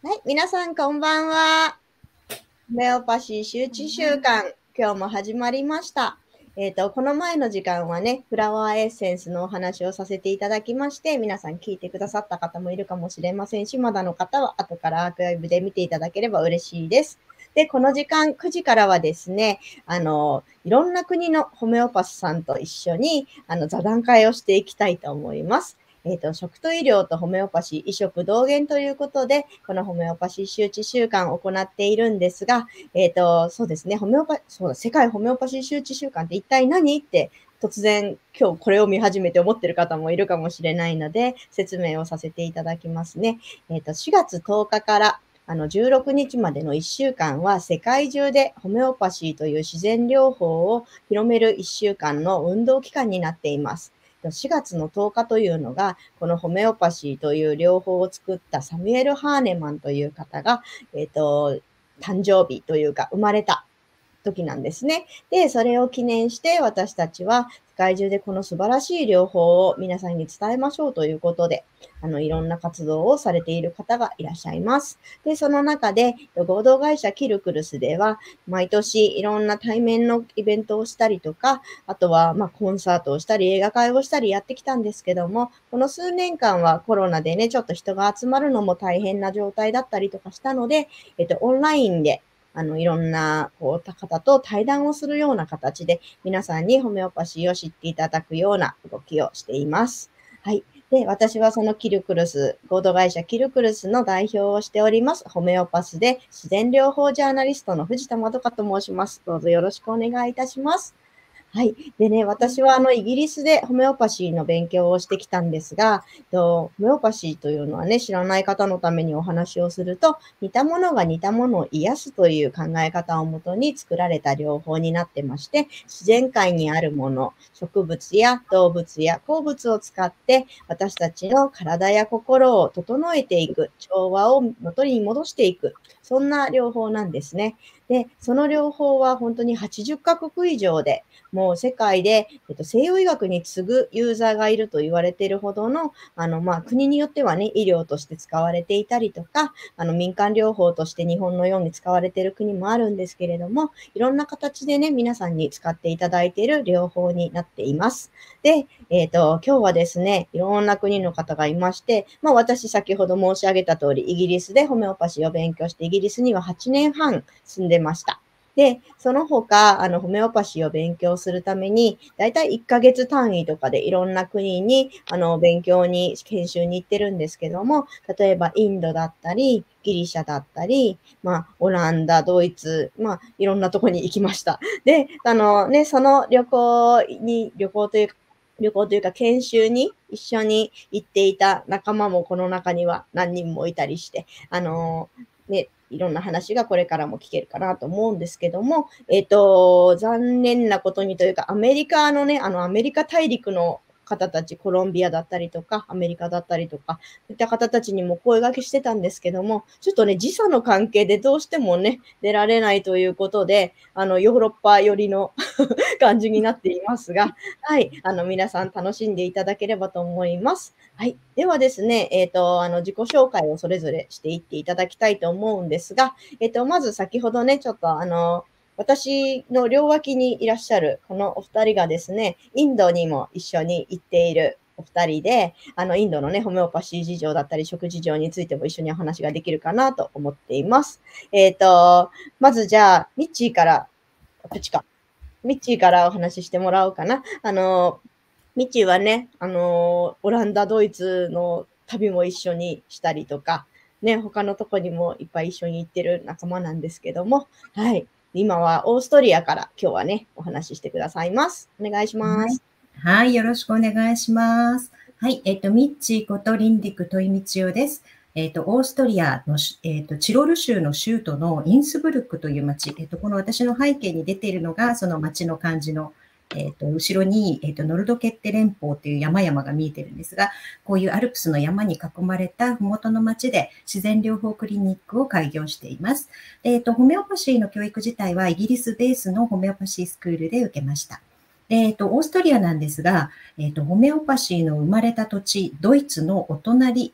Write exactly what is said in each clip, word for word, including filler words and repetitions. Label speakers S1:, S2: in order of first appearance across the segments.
S1: はい、皆さんこんばんは。ホメオパシー周知週間、今日も始まりました。えっと、この前の時間はね、フラワーエッセンスのお話をさせていただきまして、皆さん聞いてくださった方もいるかもしれませんし、まだの方は後からアーカイブで見ていただければ嬉しいです。で、この時間、くじからはですね、あの、いろんな国のホメオパスさんと一緒に、あの、座談会をしていきたいと思います。えっと、食と医療とホメオパシー、医食同源ということで、このホメオパシー周知週間を行っているんですが、えっと、そうですね、ホメオパ、そうだ、世界ホメオパシー周知週間って一体何って突然今日これを見始めて思ってる方もいるかもしれないので、説明をさせていただきますね。えっと、しがつとおかからあのじゅうろくにちまでのいっしゅうかんは世界中でホメオパシーという自然療法を広めるいっしゅうかんの運動期間になっています。しがつのとおかというのが、このホメオパシーという療法を作ったサミュエル・ハーネマンという方が、えっと、誕生日というか生まれた時なんですね。で、それを記念して私たちは世界中でこの素晴らしい療法を皆さんに伝えましょうということで、あの、いろんな活動をされている方がいらっしゃいます。で、その中で合同会社キルクルスでは毎年いろんな対面のイベントをしたりとか、あとはまあコンサートをしたり映画会をしたりやってきたんですけども、この数年間はコロナでね、ちょっと人が集まるのも大変な状態だったりとかしたので、えっと、オンラインであの、いろんな、こう、方と対談をするような形で、皆さんにホメオパシーを知っていただくような動きをしています。はい。で、私はそのキルクルス、合同会社キルクルスの代表をしております。ホメオパスで自然療法ジャーナリストの藤田まどかと申します。どうぞよろしくお願いいたします。はい。でね、私はあのイギリスでホメオパシーの勉強をしてきたんですが、ホメオパシーというのはね、知らない方のためにお話をすると、似たものが似たものを癒すという考え方をもとに作られた療法になってまして、自然界にあるもの、植物や動物や鉱物を使って、私たちの体や心を整えていく、調和を元に戻していく、そんな療法なんですね。で、その療法は本当にはちじゅっかこく以上で、もう世界で、えっと、西洋医学に次ぐユーザーがいると言われているほどの、あの、まあ、国によってはね、医療として使われていたりとか、あの、民間療法として日本のように使われている国もあるんですけれども、いろんな形でね、皆さんに使っていただいている療法になっています。で、えっと、今日はですね、いろんな国の方がいまして、まあ、私先ほど申し上げた通り、イギリスでホメオパシーを勉強して、イギリスにははちねんはん住んでました。で、その他、あの、ホメオパシーを勉強するために、だいたいいっかげつ単位とかでいろんな国に、あの、勉強に、研修に行ってるんですけども、例えばインドだったり、ギリシャだったり、まあ、オランダ、ドイツ、まあ、いろんなとこに行きました。で、あのね、その旅行に、旅行というか、旅行というか研修に一緒に行っていた仲間もこの中には何人もいたりして、あのね、いろんな話がこれからも聞けるかなと思うんですけども、えっと、残念なことにというか、アメリカのね、あの、アメリカ大陸の方たち、コロンビアだったりとか、アメリカだったりとか、そういった方たちにも声掛けしてたんですけども、ちょっとね、時差の関係でどうしてもね、出られないということで、あの、ヨーロッパ寄りの感じになっていますが、はい、あの、皆さん楽しんでいただければと思います。はい。ではですね、えっと、あの、自己紹介をそれぞれしていっていただきたいと思うんですが、えっと、まず先ほどね、ちょっとあの、私の両脇にいらっしゃるこのお二人がですね、インドにも一緒に行っているお二人で、あの、インドのね、ホメオパシー事情だったり、食事情についても一緒にお話ができるかなと思っています。えっと、まずじゃあ、ミッチーから、こっちか。ミッチーからお話ししてもらおうかな。あの、ミッチーはね、あの、オランダ、ドイツの旅も一緒にしたりとか、ね、他のとこにもいっぱい一緒に行ってる仲間なんですけども、はい。今はオーストリアから今日はね、お話ししてくださいます。お願いしま
S2: はい。
S1: す。
S2: はい、よろしくお願いします。はい、えっと、ミッチーことリンディクトイミチオです。えっと、オーストリアの、えっと、チロル州の州都のインスブルックという町、えっと、この私の背景に出ているのが、その町の感じの、えっと、後ろに、えっと、ノルドケッテ連峰という山々が見えてるんですが、こういうアルプスの山に囲まれた麓の町で自然療法クリニックを開業しています。えっと、ホメオパシーの教育自体はイギリスベースのホメオパシースクールで受けました。えっと、オーストリアなんですが、えっと、ホメオパシーの生まれた土地、ドイツのお隣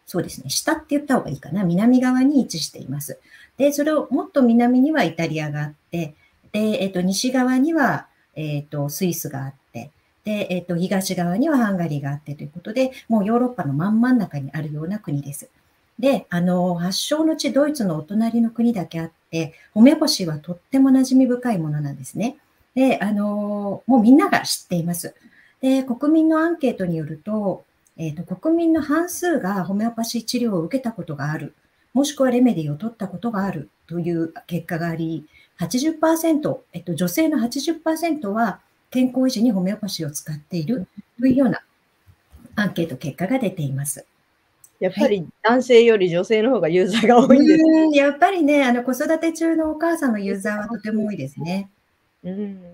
S2: そうですね、下って言った方がいいかな、南側に位置しています。で、それをもっと南にはイタリアがあって、で、えっと、西側には、えっと、スイスがあって、で、えっと、東側にはハンガリーがあってということで、もうヨーロッパの真ん真ん中にあるような国です。で、あの、発祥の地、ドイツのお隣の国だけあって、ホメオパシーはとっても馴染み深いものなんですね。で、あの、もうみんなが知っています。で、国民のアンケートによると、えっと、国民の半数がホメオパシー治療を受けたことがある、もしくはレメディを取ったことがあるという結果があり、はちじゅっパーセント、えっと、女性のはちじゅっパーセントは健康維持にホメオパシーを使っているというようなアンケート結果が出ています。
S1: やっぱり男性より女性の方がユーザーが多いんです。
S2: うん、やっぱりね、あの子育て中のお母さんのユーザーはとても多いですね。
S1: うん、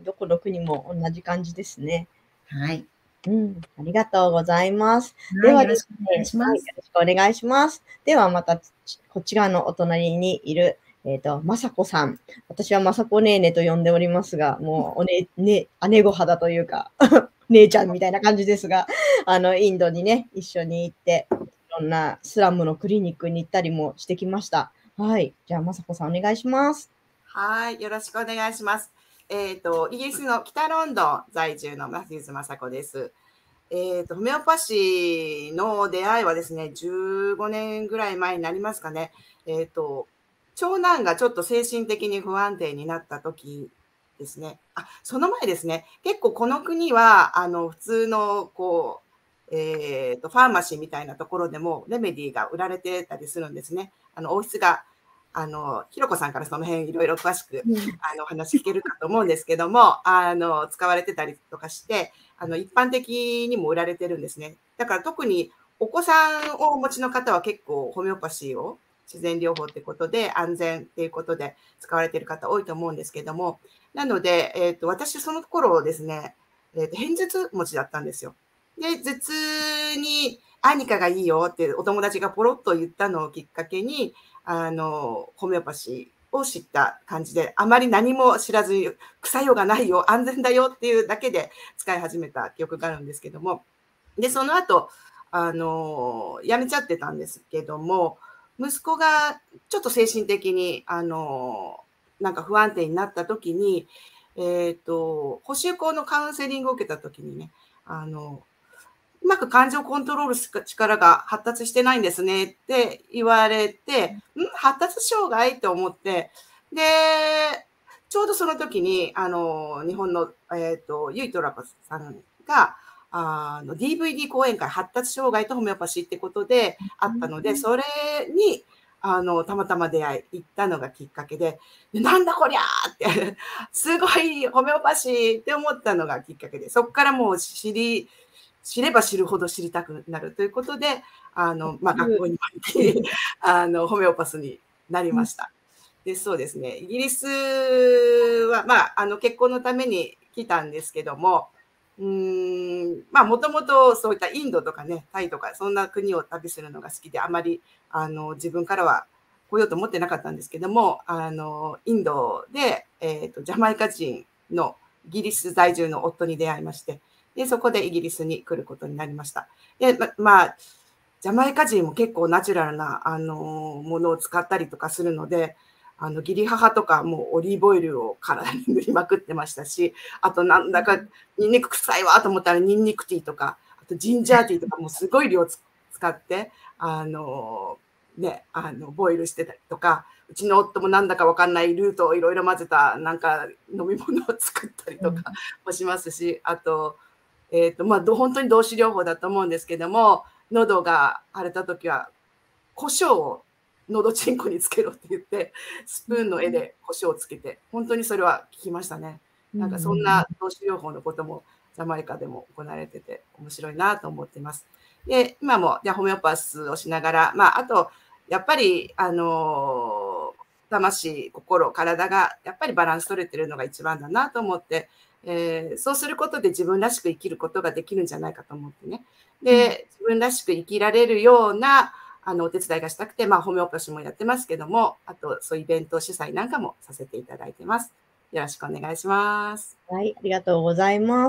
S1: どこの国も同じ感じですね。
S2: はい。
S1: うん、ありがとうございます。
S2: はい、
S1: では
S2: よろしくお願いしま
S1: はい、よ
S2: す。
S1: ろしくお願いします。ではまた、こちらのお隣にいる、えっと、まさこさん。私はまさこねーねと呼んでおりますが、もうおね、ね、姉御肌というか、姉ちゃんみたいな感じですが、あの、インドにね、一緒に行って、いろんなスラムのクリニックに行ったりもしてきました。はい。じゃあ、まさこさんお願いします。
S3: はい、よろしくお願いします。えっ、と、イギリスの北ロンドン在住のマティーズ雅子です。えっ、と、ホメオパシーの出会いはですね、じゅうごねんぐらい前になりますかね。えっ、と、長男がちょっと精神的に不安定になった時ですね。あ、その前ですね。結構この国は、あの、普通の、こう、えっ、と、ファーマシーみたいなところでもレメディが売られてたりするんですね。あの、王室があの、ひろこさんからその辺いろいろ詳しく、
S1: うん、
S3: あの、話聞けるかと思うんですけども、あの、使われてたりとかして、あの、一般的にも売られてるんですね。だから特にお子さんをお持ちの方は結構ホメオパシーを自然療法ってことで安全っていうことで使われてる方多いと思うんですけども、なので、えっ、と、私その頃ですね、えっ、と、片頭痛持ちだったんですよ。で、頭痛にアニカがいいよってお友達がポロッと言ったのをきっかけに、あの、ホメオパシーを知った感じで、あまり何も知らずに、副用がないよ、安全だよっていうだけで使い始めた記憶があるんですけども、で、その後、あの、やめちゃってたんですけども、息子がちょっと精神的に、あの、なんか不安定になった時に、えっ、と、補習校のカウンセリングを受けた時にね、あの、うまく感情をコントロールする力が発達してないんですねって言われて、ん発達障害って思って、で、ちょうどその時に、あの、日本の、えっ、と、ゆいとらこさんが、あの、ディーブイディー 講演会、発達障害とホメオパシーってことであったので、それに、あの、たまたま出会い、行ったのがきっかけで、でなんだこりゃーってすごいホメオパシーって思ったのがきっかけで、そこからもう知り、知れば知るほど知りたくなるということで、あの、まあ、学校に行き、あの、ホメオパスになりました。で、そうですね。イギリスは、まあ、あの、結婚のために来たんですけども、うーん、まあ、もともとそういったインドとかね、タイとか、そんな国を旅するのが好きで、あまり、あの、自分からは来ようと思ってなかったんですけども、あの、インドで、えっと、ジャマイカ人のイギリス在住の夫に出会いまして、で、そこでイギリスに来ることになりました。で、ま、まあ、ジャマイカ人も結構ナチュラルな、あの、ものを使ったりとかするので、あの、義理母とかもうオリーブオイルを体に塗りまくってましたし、あとなんだかニンニク臭いわと思ったらニンニクティーとか、あとジンジャーティーとかもすごい量使って、あの、ね、あの、ボイルしてたりとか、うちの夫もなんだかわかんないルートをいろいろ混ぜたなんか飲み物を作ったりとかもしますし、あと、えっと、まあ、本当に動詞療法だと思うんですけども、喉が腫れた時は、胡椒を喉チンコにつけろって言って、スプーンの絵で胡椒をつけて、本当にそれは聞きましたね。なんかそんな動詞療法のこともジャマイカでも行われてて面白いなと思っています。で、今もじゃホメオパスをしながら、まあ、あと、やっぱり、あの、魂、心、体がやっぱりバランス取れてるのが一番だなと思って、えー、そうすることで自分らしく生きることができるんじゃないかと思ってね。で、自分らしく生きられるような、あの、お手伝いがしたくて、まあ、ホメオパシーもやってますけども、あと、そういうイベント主催なんかもさせていただいてます。よろしくお願いします。
S1: はい、ありがとうございます。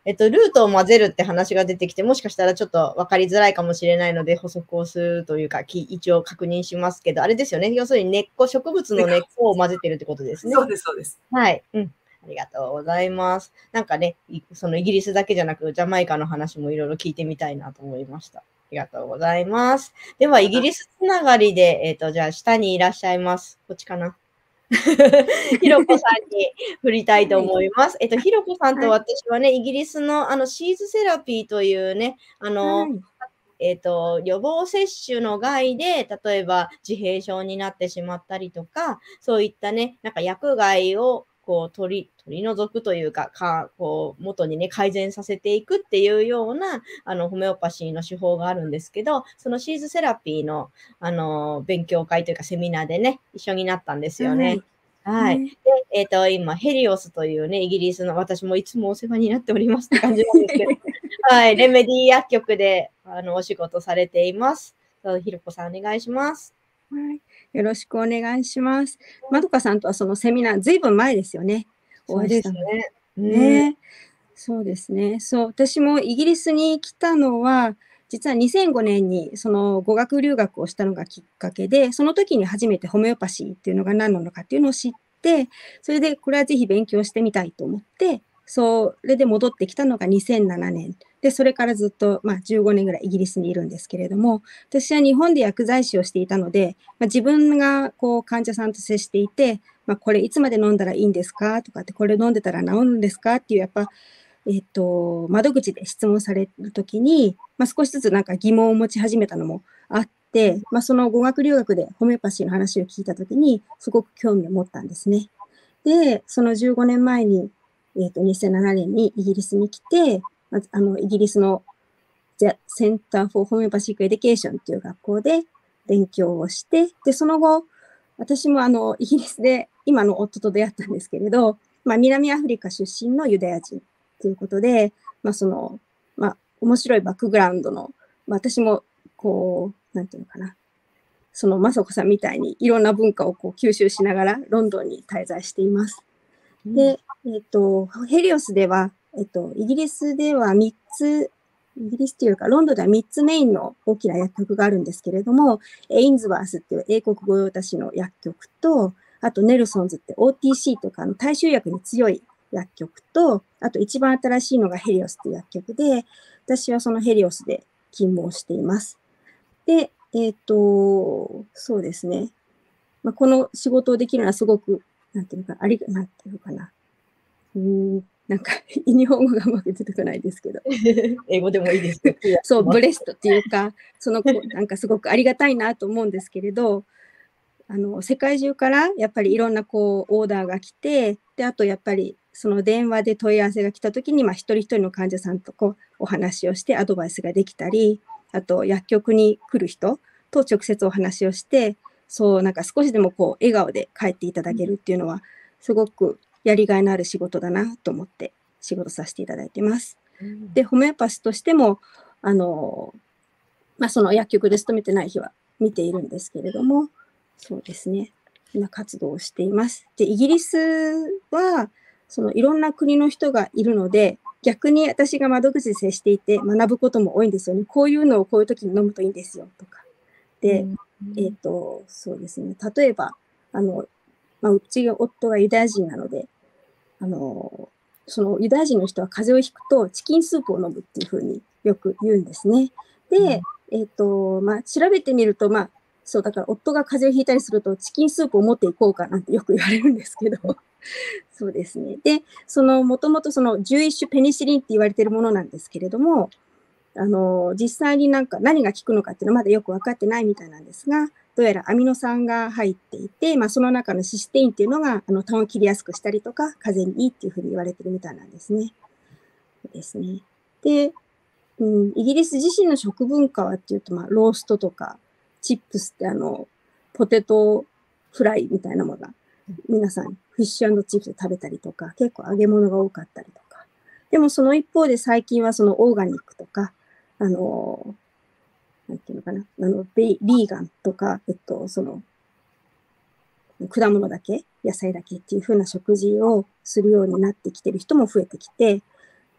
S1: えっと、ルートを混ぜるって話が出てきて、もしかしたらちょっと分かりづらいかもしれないので、補足をするというか、き一応確認しますけど、あれですよね。要するに根っこ、植物の根っこを混ぜてるってことですね。
S3: そうです、そうです。
S1: はい。うん。ありがとうございます。なんかね、いそのイギリスだけじゃなく、ジャマイカの話もいろいろ聞いてみたいなと思いました。ありがとうございます。では、イギリスつながりで、えっと、じゃあ、下にいらっしゃいます。こっちかな。ひろこさんに振りたいと思います。えっと、ひろこさんと私はね、イギリスのあのシーズセラピーというね、あの、
S4: はい
S1: えっと、予防接種の害で、例えば自閉症になってしまったりとか、そういったね、なんか薬害をこう取り、取り除くというか、かこう元にね、改善させていくっていうような、あの、ホメオパシーの手法があるんですけど、そのシーズセラピーの、あの、勉強会というかセミナーでね、一緒になったんですよね。はい。
S4: はい
S1: で、えっと、今、ヘリオスというね、イギリスの、私もいつもお世話になっておりますって感じなんですけど、はい、レメディ薬局で、あの、お仕事されています。そうひろこさん、お願いします。
S4: はいよろしくお願いします。まどかさんとはそのセミナー、ずいぶん前ですよね。お会いしたの
S1: ね。
S4: ね。そうですね。そう、私もイギリスに来たのは、実はにせんごねんにその語学留学をしたのがきっかけで、その時に初めてホメオパシーっていうのが何なのかっていうのを知って、それでこれはぜひ勉強してみたいと思って、それで戻ってきたのがにせんななねん。で、それからずっと、まあ、じゅうごねんぐらいイギリスにいるんですけれども、私は日本で薬剤師をしていたので、まあ、自分がこう患者さんと接していて、まあ、これいつまで飲んだらいいんですかとかって、これ飲んでたら治るんですかっていう、やっぱ、えっと、窓口で質問されるときに、まあ、少しずつなんか疑問を持ち始めたのもあって、まあ、その語学留学でホメオパシーの話を聞いたときに、すごく興味を持ったんですね。で、そのじゅうごねんまえに、えっと、にせんななねんにイギリスに来て、まずあの、イギリスのセンター・フォー・ホメオパシック・エデュケーションという学校で勉強をして、で、その後、私もあの、イギリスで今の夫と出会ったんですけれど、まあ、南アフリカ出身のユダヤ人ということで、まあ、その、まあ、面白いバックグラウンドの、まあ、私も、こう、なんていうのかな、その、まさこさんみたいにいろんな文化をこう吸収しながらロンドンに滞在しています。で、えっと、ヘリオスでは、えっと、イギリスではみっつ、イギリスというか、ロンドンではみっつメインの大きな薬局があるんですけれども、エインズワースっていう英国御用達の薬局と、あとネルソンズって オーティーシー とかの大衆薬に強い薬局と、あと一番新しいのがヘリオスという薬局で、私はそのヘリオスで勤務をしています。で、えっと、そうですね。まあ、この仕事をできるのはすごく、なんていうのか、ありが、なんていうのかな。うーん、なんか、日本語がうまく出てこないですけど。
S1: 英語でもいいですけど。
S4: そう、ブレストっていうか、その、なんかすごくありがたいなと思うんですけれど、あの、世界中からやっぱりいろんなこう、オーダーが来て、で、あとやっぱり、その電話で問い合わせが来た時に、まあ、一人一人の患者さんとこう、お話をしてアドバイスができたり、あと薬局に来る人と直接お話をして、そう、なんか少しでもこう、笑顔で帰っていただけるっていうのは、すごくやりがいのある仕事だなと思って仕事させていただいてます。で、ホメオパスとしても、あの、まあ、その薬局で勤めてない日は見ているんですけれども、そうですね。今活動をしています。で、イギリスは、そのいろんな国の人がいるので、逆に私が窓口で接していて学ぶことも多いんですよね。こういうのをこういう時に飲むといいんですよとか。で、えっと、そうですね。例えば、あの、まあ、うちが夫がユダヤ人なので、あの、そのユダヤ人の人は風邪をひくとチキンスープを飲むっていうふうによく言うんですね。で、えっと、まあ、調べてみると、まあ、そう、だから夫が風邪をひいたりするとチキンスープを持っていこうかなんてよく言われるんですけど、そうですね。で、その、もともとそのじゅういっ種ペニシリンって言われているものなんですけれども、あの、実際になんか何が効くのかっていうのはまだよく分かってないみたいなんですが、どうやらアミノ酸が入っていて、まあ、その中のシステインっていうのが、あの、痰を切りやすくしたりとか、風邪にいいっていうふうに言われてるみたいなんですね。そうですね。で、うん、イギリス自身の食文化はっていうと、まあ、ローストとか、チップスってあの、ポテトフライみたいなものが、皆さん、フィッシュ&チップスで食べたりとか、結構揚げ物が多かったりとか。でもその一方で最近はそのオーガニックとか、あの、なんていうのかな、あの、ビーガンとか、えっと、その、果物だけ、野菜だけっていう風な食事をするようになってきてる人も増えてきて、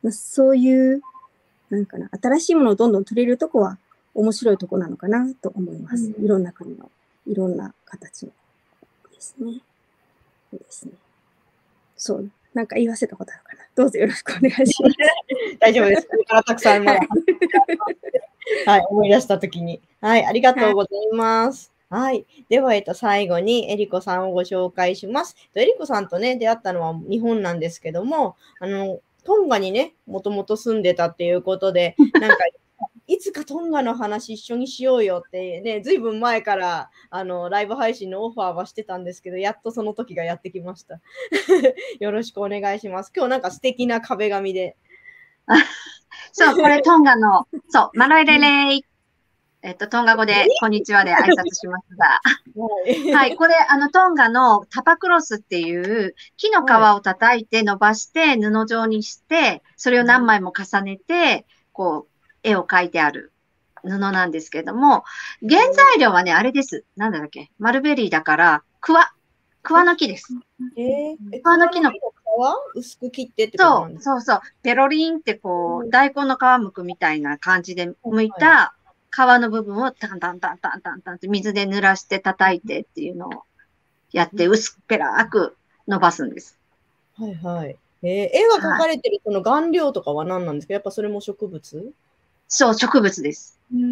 S4: まあ、そういう、なんかな、新しいものをどんどん取れるとこは面白いとこなのかなと思います。
S1: うん
S4: いろんな国の、いろんな形のですね。そうですね。そう、なんか言わせたことあるかな。どうぞよろしくお願いします。
S1: 大丈夫です。これからたくさんまだ
S4: はい
S1: はい、思い出したときに。はい、ありがとうございます。はい。では、えっと、最後に、えりこさんをご紹介します。えりこさんとね、出会ったのは日本なんですけども、あの、トンガにね、もともと住んでたっていうことで、なんか、いつかトンガの話一緒にしようよってね、ずいぶん前からあのライブ配信のオファーはしてたんですけど、やっとその時がやってきました。よろしくお願いします。今日なんか素敵な壁紙で。
S5: そう、これトンガの、そう、マロエレレイ。えっと、トンガ語で、こんにちはで挨拶しますが。
S1: はい、
S5: はい、これ、あの、トンガのタパクロスっていう木の皮を叩いて伸ばして布状にして、それを何枚も重ねて、こう、絵を描いてある布なんですけども、原材料はね、あれです。なんだっけ、マルベリーだから、クワ、クワの木です。
S1: えー、
S5: クワの木の
S1: 皮薄く切ってってこと
S5: そ
S1: なんですか？
S5: う、そうそう。ペロリンってこう、大根の皮むくみたいな感じで剥いた皮の部分をタンタンタンタンタンタンって水で濡らして叩いてっていうのをやって薄っぺらく伸ばすんです。
S1: はいはい。えー、絵が描かれてるその顔料とかは何なんですか？やっぱそれも植物？
S5: そう、植物です。
S1: うん。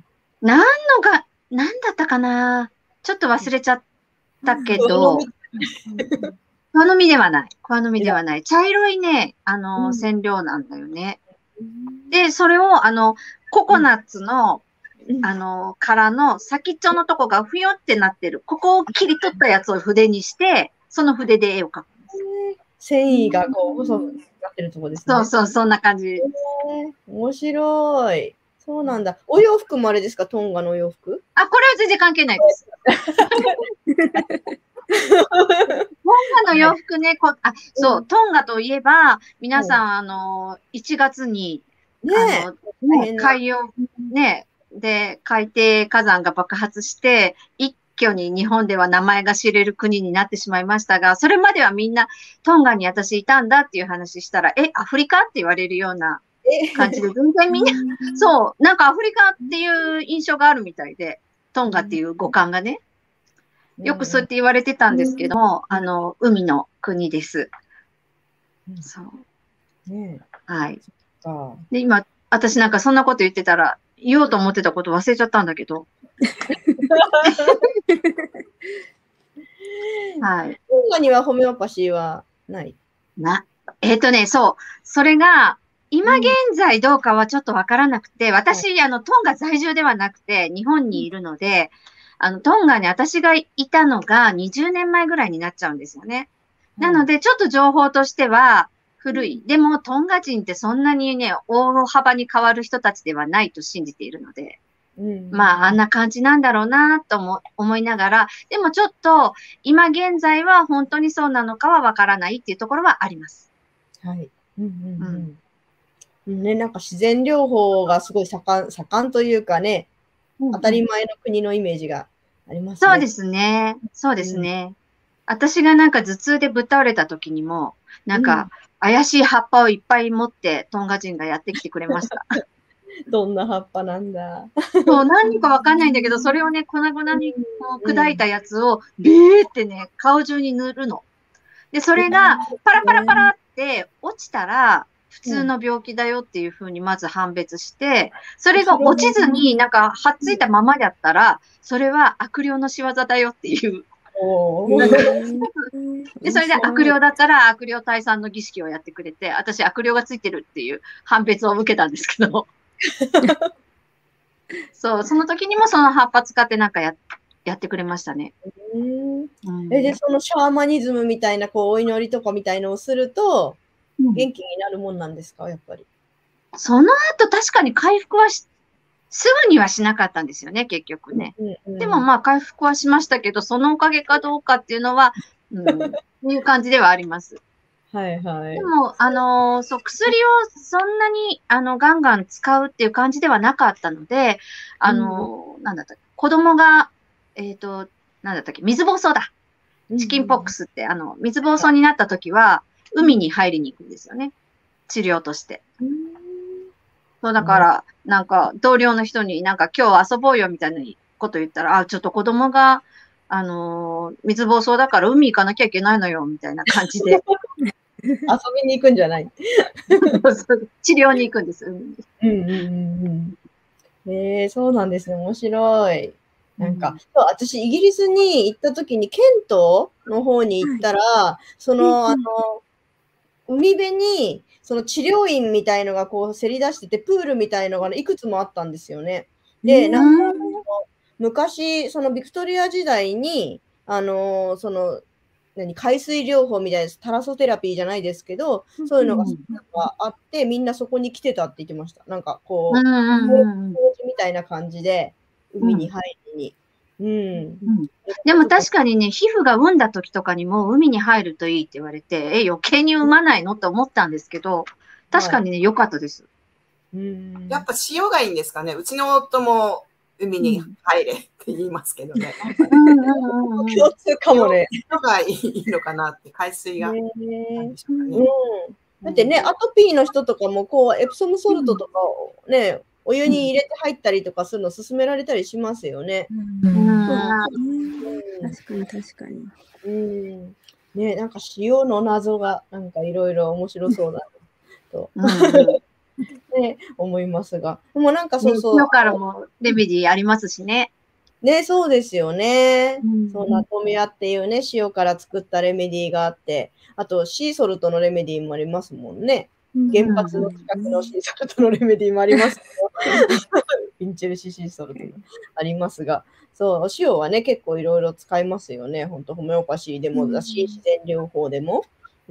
S5: 何のが、何だったかな？ちょっと忘れちゃったけど、クワの実ではない。クワの実ではない。茶色いね、あの、染料なんだよね。で、それを、あの、ココナッツの、あの、殻の先っちょのとこがふよってなってる。ここを切り取ったやつを筆にして、その筆で絵を描く。
S1: 繊維がこう、細くなってるとこですね。
S5: そうそう、そんな感じ。
S1: えー、面白い。そうなんだ。お洋服もあれですか？トンガのお洋服？
S5: あ、これは全然関係ないです。トンガの洋服ね、こあ、そう、トンガといえば、皆さん、あの、いちがつに、
S1: ね
S5: あの、ね、海洋、ね、で、海底火山が爆発して、一挙に日本では名前が知れる国になってしまいましたが、それまではみんな、トンガに私いたんだっていう話したら、え、アフリカって言われるような感じで、全然みんな、そう、なんかアフリカっていう印象があるみたいで、トンガっていう語感がね、よくそうやって言われてたんですけども、あの、海の国です。そう。
S1: ね、
S5: はい。
S1: あ
S5: で、今、私なんかそんなこと言ってたら、言おうと思ってたこと忘れちゃったんだけど。はい。
S1: トンガにはホメオパシーはない
S5: な、えっとね、そう。それが、今現在どうかはちょっとわからなくて、私、あの、トンガ在住ではなくて、日本にいるので、あの、トンガに私がいたのがにじゅうねんまえぐらいになっちゃうんですよね。なので、ちょっと情報としては古い。でも、トンガ人ってそんなにね、大幅に変わる人たちではないと信じているので、
S1: うん、
S5: まあ、あんな感じなんだろうなとも思いながら、でもちょっと、今現在は本当にそうなのかはわからないっていうところはあります。
S1: はい。うんうんうん。ね、なんか自然療法がすごい盛ん、盛んというかね、当たり前の国のイメージがありますね。
S5: そうですね。そうですね。うん、私がなんか頭痛でぶっ倒れた時にも、なんか怪しい葉っぱをいっぱい持ってトンガ人がやってきてくれました。
S1: どんな葉っぱなんだ。
S5: そう、何かわかんないんだけど、それをね、粉々にこう砕いたやつをビーってね、顔中に塗るの。で、それがパラパラパラって落ちたら、普通の病気だよっていうふうにまず判別して、それが落ちずになんかはっついたままだったら、それは悪霊の仕業だよっていう。で、それで悪霊だったら悪霊退散の儀式をやってくれて、私悪霊がついてるっていう判別を受けたんですけど。そう、その時にもその葉っぱ使ってなんかややってくれましたね。
S1: うんえで、そのシャーマニズムみたいなこうお祈りとかみたいのをすると、元気になるもんなんですか、やっぱり。
S5: その後確かに回復はし、すぐにはしなかったんですよね、結局ね。うんうん、でもまあ回復はしましたけど、そのおかげかどうかっていうのは、うん、そういう感じではあります。
S1: はいはい。
S5: でも、あのー、そう、薬をそんなに、あの、ガンガン使うっていう感じではなかったので、あのー、うん、なんだったっけ、子供が、えっと、なんだったっけ、水疱瘡だ。チキンポックスって、あの、水疱瘡になった時は、海に入りに行くんですよね。 治療として。
S1: うん
S5: そうだから、なんか同僚の人になんか今日遊ぼうよみたいなこと言ったら、あ、ちょっと子供が、あのー水暴走だから海行かなきゃいけないのよ、みたいな感じで。
S1: 遊びに行くんじゃない。
S5: 治療に行くんです、海に。
S1: うんうんうんうん。えー、そうなんですね。面白い。なんか、そう、私、イギリスに行った時に、ケントの方に行ったら、その、あの、海辺に、その治療院みたいのがこうせり出してて、プールみたいのがねいくつもあったんですよね。で、なんか、昔、そのビクトリア時代に、あの、その、何、海水療法みたいな、タラソテラピーじゃないですけど、そういうのがなんかあって、みんなそこに来てたって言ってました。なんかこう、
S5: うんうんうん
S1: 掃除みたいな感じで、海に入りに。うん。
S5: うんでも確かにね、皮膚が産んだ時とかにも海に入るといいって言われて、え、余計に産まないのって思ったんですけど、確かにね、良かったです。
S1: うん
S3: やっぱ塩がいいんですかね。うちの夫も海に入れって言いますけどね。
S1: 共通かもね。
S3: 塩がいいのかなって、海水が。
S1: ね
S3: なんでしょうかね
S1: うん。だってね、アトピーの人とかも、こう、エプソムソルトとかをね、お湯に入れて入ったりとかするの勧められたりしますよね。
S4: 確かに確かに。
S1: うん。ね、なんか塩の謎が、なんかいろいろ面白そうだと、ね、思いますが。でもなんかそうそう。
S5: 塩からもレメディーありますしね。
S1: ね、そうですよね。
S5: うん
S1: そう、ナトミアっていうね、塩から作ったレメディーがあって、あとシーソルトのレメディーもありますもんね。原発の近くのシーソルトのレメディーもありますけど、ピンチェルシーソルトもありますが、そう、お塩はね、結構いろいろ使いますよね。本当ホメオパシーでもだし、自然療法でも。うん。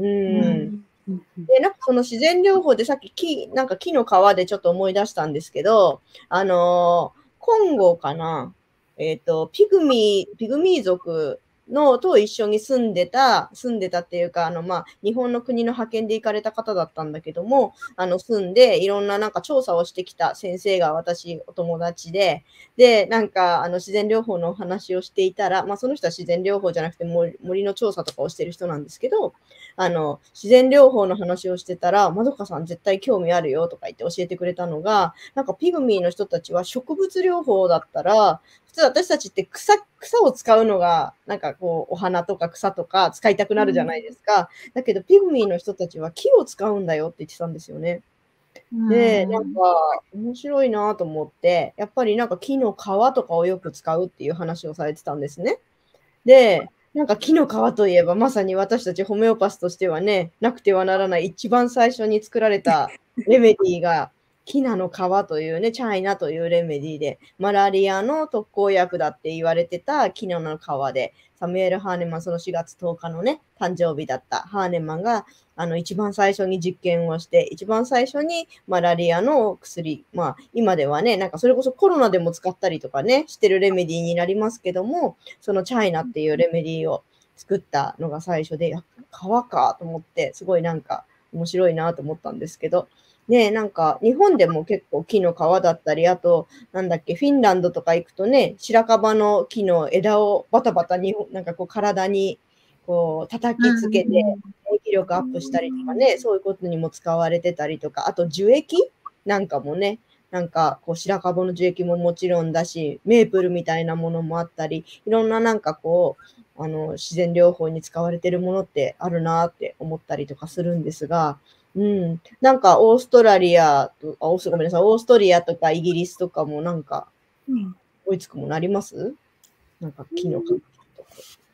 S1: で、なんかその自然療法でさっき木、なんか木の皮でちょっと思い出したんですけど、あのー、コンゴかな、えっと、ピグミー、ピグミー族のと一緒に住んでた、住んでたっていうか、あの、まあ、日本の国の派遣で行かれた方だったんだけども、あの、住んで、いろんななんか調査をしてきた先生が私、お友達で、で、なんか、あの、自然療法のお話をしていたら、まあ、その人は自然療法じゃなくて森、森の調査とかをしてる人なんですけど、あの、自然療法の話をしてたら、まどかさん絶対興味あるよとか言って教えてくれたのが、なんかピグミーの人たちは植物療法だったら、普通私たちって草、草を使うのが、なんかこう、お花とか草とか使いたくなるじゃないですか。だけど、ピグミーの人たちは木を使うんだよって言ってたんですよね。で、なんか、面白いなと思って、やっぱりなんか木の皮とかをよく使うっていう話をされてたんですね。で、なんか木の皮といえば、まさに私たちホメオパスとしてはね、なくてはならない一番最初に作られたレメディーが、キナの皮というね、チャイナというレメディーで、マラリアの特効薬だって言われてたキナの皮で、サミュエル・ハーネマン、そのしがつとおかのね、誕生日だったハーネマンが、あの、一番最初に実験をして、一番最初にマラリアの薬、まあ、今ではね、なんかそれこそコロナでも使ったりとかね、してるレメディーになりますけども、そのチャイナっていうレメディーを作ったのが最初で、やっぱ皮かと思って、すごいなんか面白いなと思ったんですけど、ね、なんか日本でも結構木の皮だったり、あと、なんだっけ、フィンランドとか行くとね、白樺の木の枝をバタバタに、なんかこう体にこう叩きつけて、免疫力アップしたりとかね、そういうことにも使われてたりとか、あと樹液なんかもね、なんかこう白樺の樹液ももちろんだし、メープルみたいなものもあったり、いろんななんかこう、あの自然療法に使われてるものってあるなって思ったりとかするんですが、うん、なんかオーストラリアと、あ、オースごめんなさい、オーストリアとかイギリスとかもなんか、追いつくもなります？なんか木の感覚とか。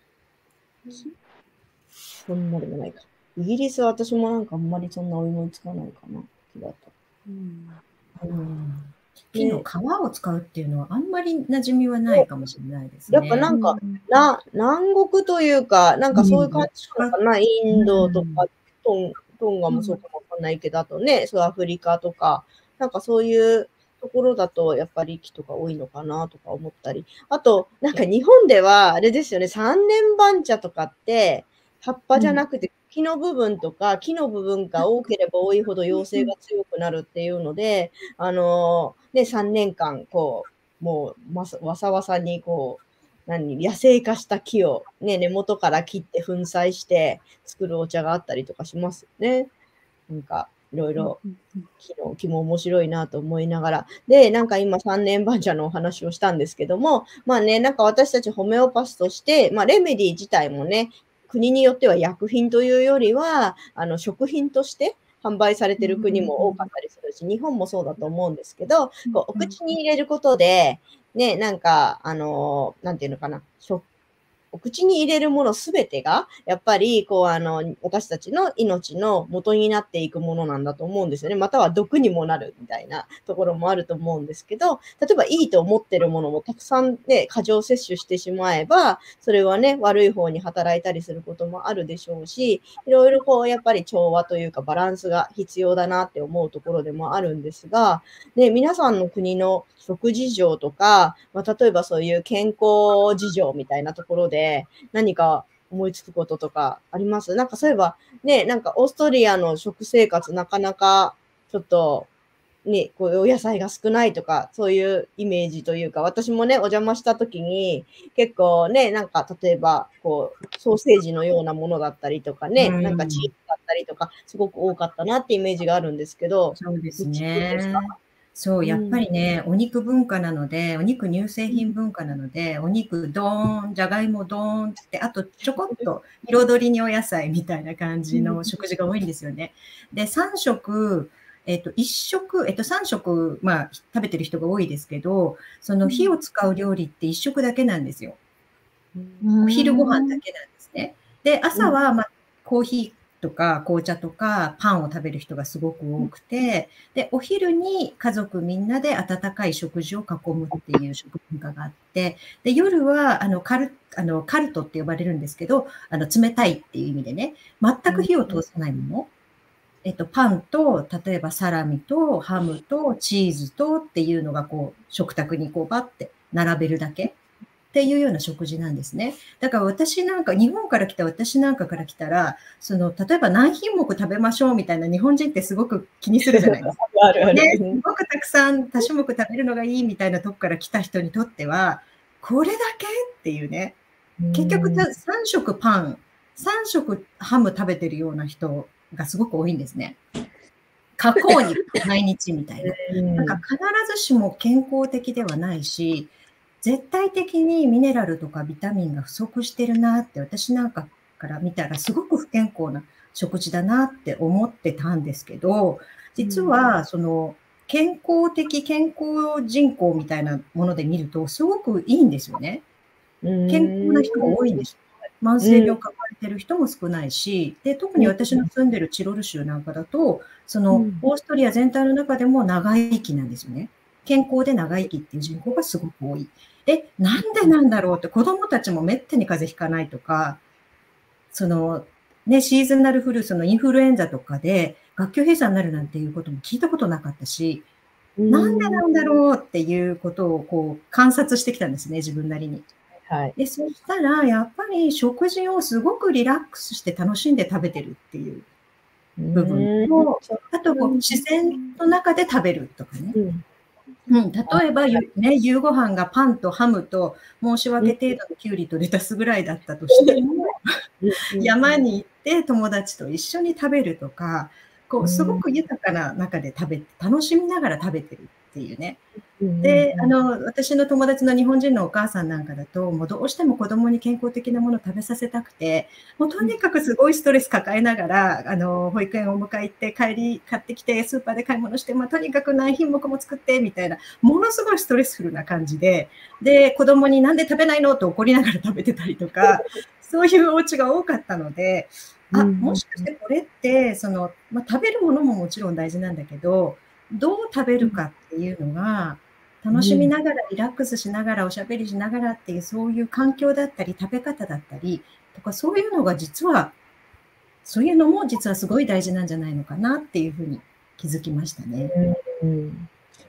S1: そんなでもないか。イギリスは私もなんかあんまりそんな思いつかないかな。木だと。
S2: うんうん木の皮を使うっていうのはあんまり馴染みはないかもしれないですね。
S1: やっぱなんか、な南国というか、なんかそういう感じなのかな、インドとか、トントンガもそうかもわかんないけど、あとね、そうアフリカとか、なんかそういうところだとやっぱり木とか多いのかなとか思ったり。あと、なんか日本ではあれですよね、三年番茶とかって葉っぱじゃなくて木の部分とか、木の部分が多ければ多いほど陽性が強くなるっていうので、あのー、ね、さんねんかん、こう、もう、わさわさわさに、こう、何、野生化した木を、ね、根元から切って粉砕して作るお茶があったりとかしますよね。なんか、 いろいろ
S4: うんうん
S1: 気の気も面白いなと思いながら。で、なんか今さんねんばん茶のお話をしたんですけども、まあね、なんか私たちホメオパスとして、まあレメディ自体もね、国によっては薬品というよりは、あの食品として販売されてる国も多かったりするし、日本もそうだと思うんですけど、こうお口に入れることで、ね、なんか、あの、なんていうのかな、食お口に入れるものすべてが、やっぱり、こう、あの、私たちの命の元になっていくものなんだと思うんですよね。または毒にもなるみたいなところもあると思うんですけど、例えばいいと思ってるものもたくさんね、過剰摂取してしまえば、それはね、悪い方に働いたりすることもあるでしょうし、いろいろこう、やっぱり調和というかバランスが必要だなって思うところでもあるんですが、ね、皆さんの国の食事情とか、まあ、例えばそういう健康事情みたいなところで何か思いつくこととかあります？なんかそういえばね、なんかオーストリアの食生活なかなかちょっとね、こうお野菜が少ないとか、そういうイメージというか、私もね、お邪魔した時に結構ね、なんか例えばこうソーセージのようなものだったりとかね、なんかチーズだったりとか、すごく多かったなってイメージがあるんですけど、
S2: そうです
S1: どっちですか？
S2: ね。そう、やっぱりね、お肉文化なので、お肉乳製品文化なので、お肉ドーン、じゃがいもドーンって、あとちょこっと彩りにお野菜みたいな感じの食事が多いんですよね。で、さん食、えっと、いち食、えっと、さん食、まあ、食べてる人が多いですけど、その火を使う料理っていち食だけなんですよ。お昼ご飯だけなんですね。で、朝は、まあ、コーヒーとか紅茶とかパンを食べる人がすごく多くて、で、お昼に家族みんなで温かい食事を囲むっていう食文化があって、で、夜は、あの、カル、あの、カルトって呼ばれるんですけど、あの、冷たいっていう意味でね、全く火を通さないもの。えっと、パンと、例えばサラミとハムとチーズとっていうのがこう、食卓にこうバッて並べるだけっていうような食事なんですね。だから私なんか、日本から来た私なんかから来たら、その、例えば何品目食べましょうみたいな日本人ってすごく気にするじゃないですか。
S1: あるある。
S2: ね、すごくたくさん多種目食べるのがいいみたいなとこから来た人にとっては、これだけっていうね、結局さん食パン、さん食ハム食べてるような人がすごく多いんですね。加工肉毎日みたいな。なんか必ずしも健康的ではないし、絶対的にミネラルとかビタミンが不足してるなって私なんかから見たらすごく不健康な食事だなって思ってたんですけど、実はその健康的健康人口みたいなもので見るとすごくいいんですよね。健康な人も多いんです。慢性病を抱えてる人も少ないし、で、特に私の住んでるチロル州なんかだと、そのオーストリア全体の中でも長生きなんですよね。健康で長生きっていう人口がすごく多い。で、なんでなんだろうって子供たちもめったに風邪ひかないとか、その、ね、シーズナルフル、そのインフルエンザとかで学級閉鎖になるなんていうことも聞いたことなかったし、なんでなんだろうっていうことをこう観察してきたんですね、自分なりに。
S1: はい。
S2: で、そしたら、やっぱり食事をすごくリラックスして楽しんで食べてるっていう部分と、あとこう自然の中で食べるとかね。うん、例えば、ね、夕ご飯がパンとハムと申し訳程度のきゅうりとレタスぐらいだったとしても、山に行って友達と一緒に食べるとか、こうすごく豊かな中で食べて、楽しみながら食べてるっていうね。で、あの、私の友達の日本人のお母さんなんかだと、もうどうしても子供に健康的なものを食べさせたくて、もうとにかくすごいストレス抱えながら、あの、保育園を迎え行って、帰り買ってきて、スーパーで買い物して、まあ、とにかく何品目も作って、みたいな、ものすごいストレスフルな感じで、で、子供になんで食べないのと怒りながら食べてたりとか、そういうお家が多かったので、あ、もしかしてこれって、その、まあ、食べるものももちろん大事なんだけど、どう食べるかっていうのが、楽しみながら、リラックスしながら、おしゃべりしながらっていう、そういう環境だったり、食べ方だったり、とか、そういうのが実は、そういうのも実はすごい大事なんじゃないのかなっていうふうに気づきましたね。
S1: うん、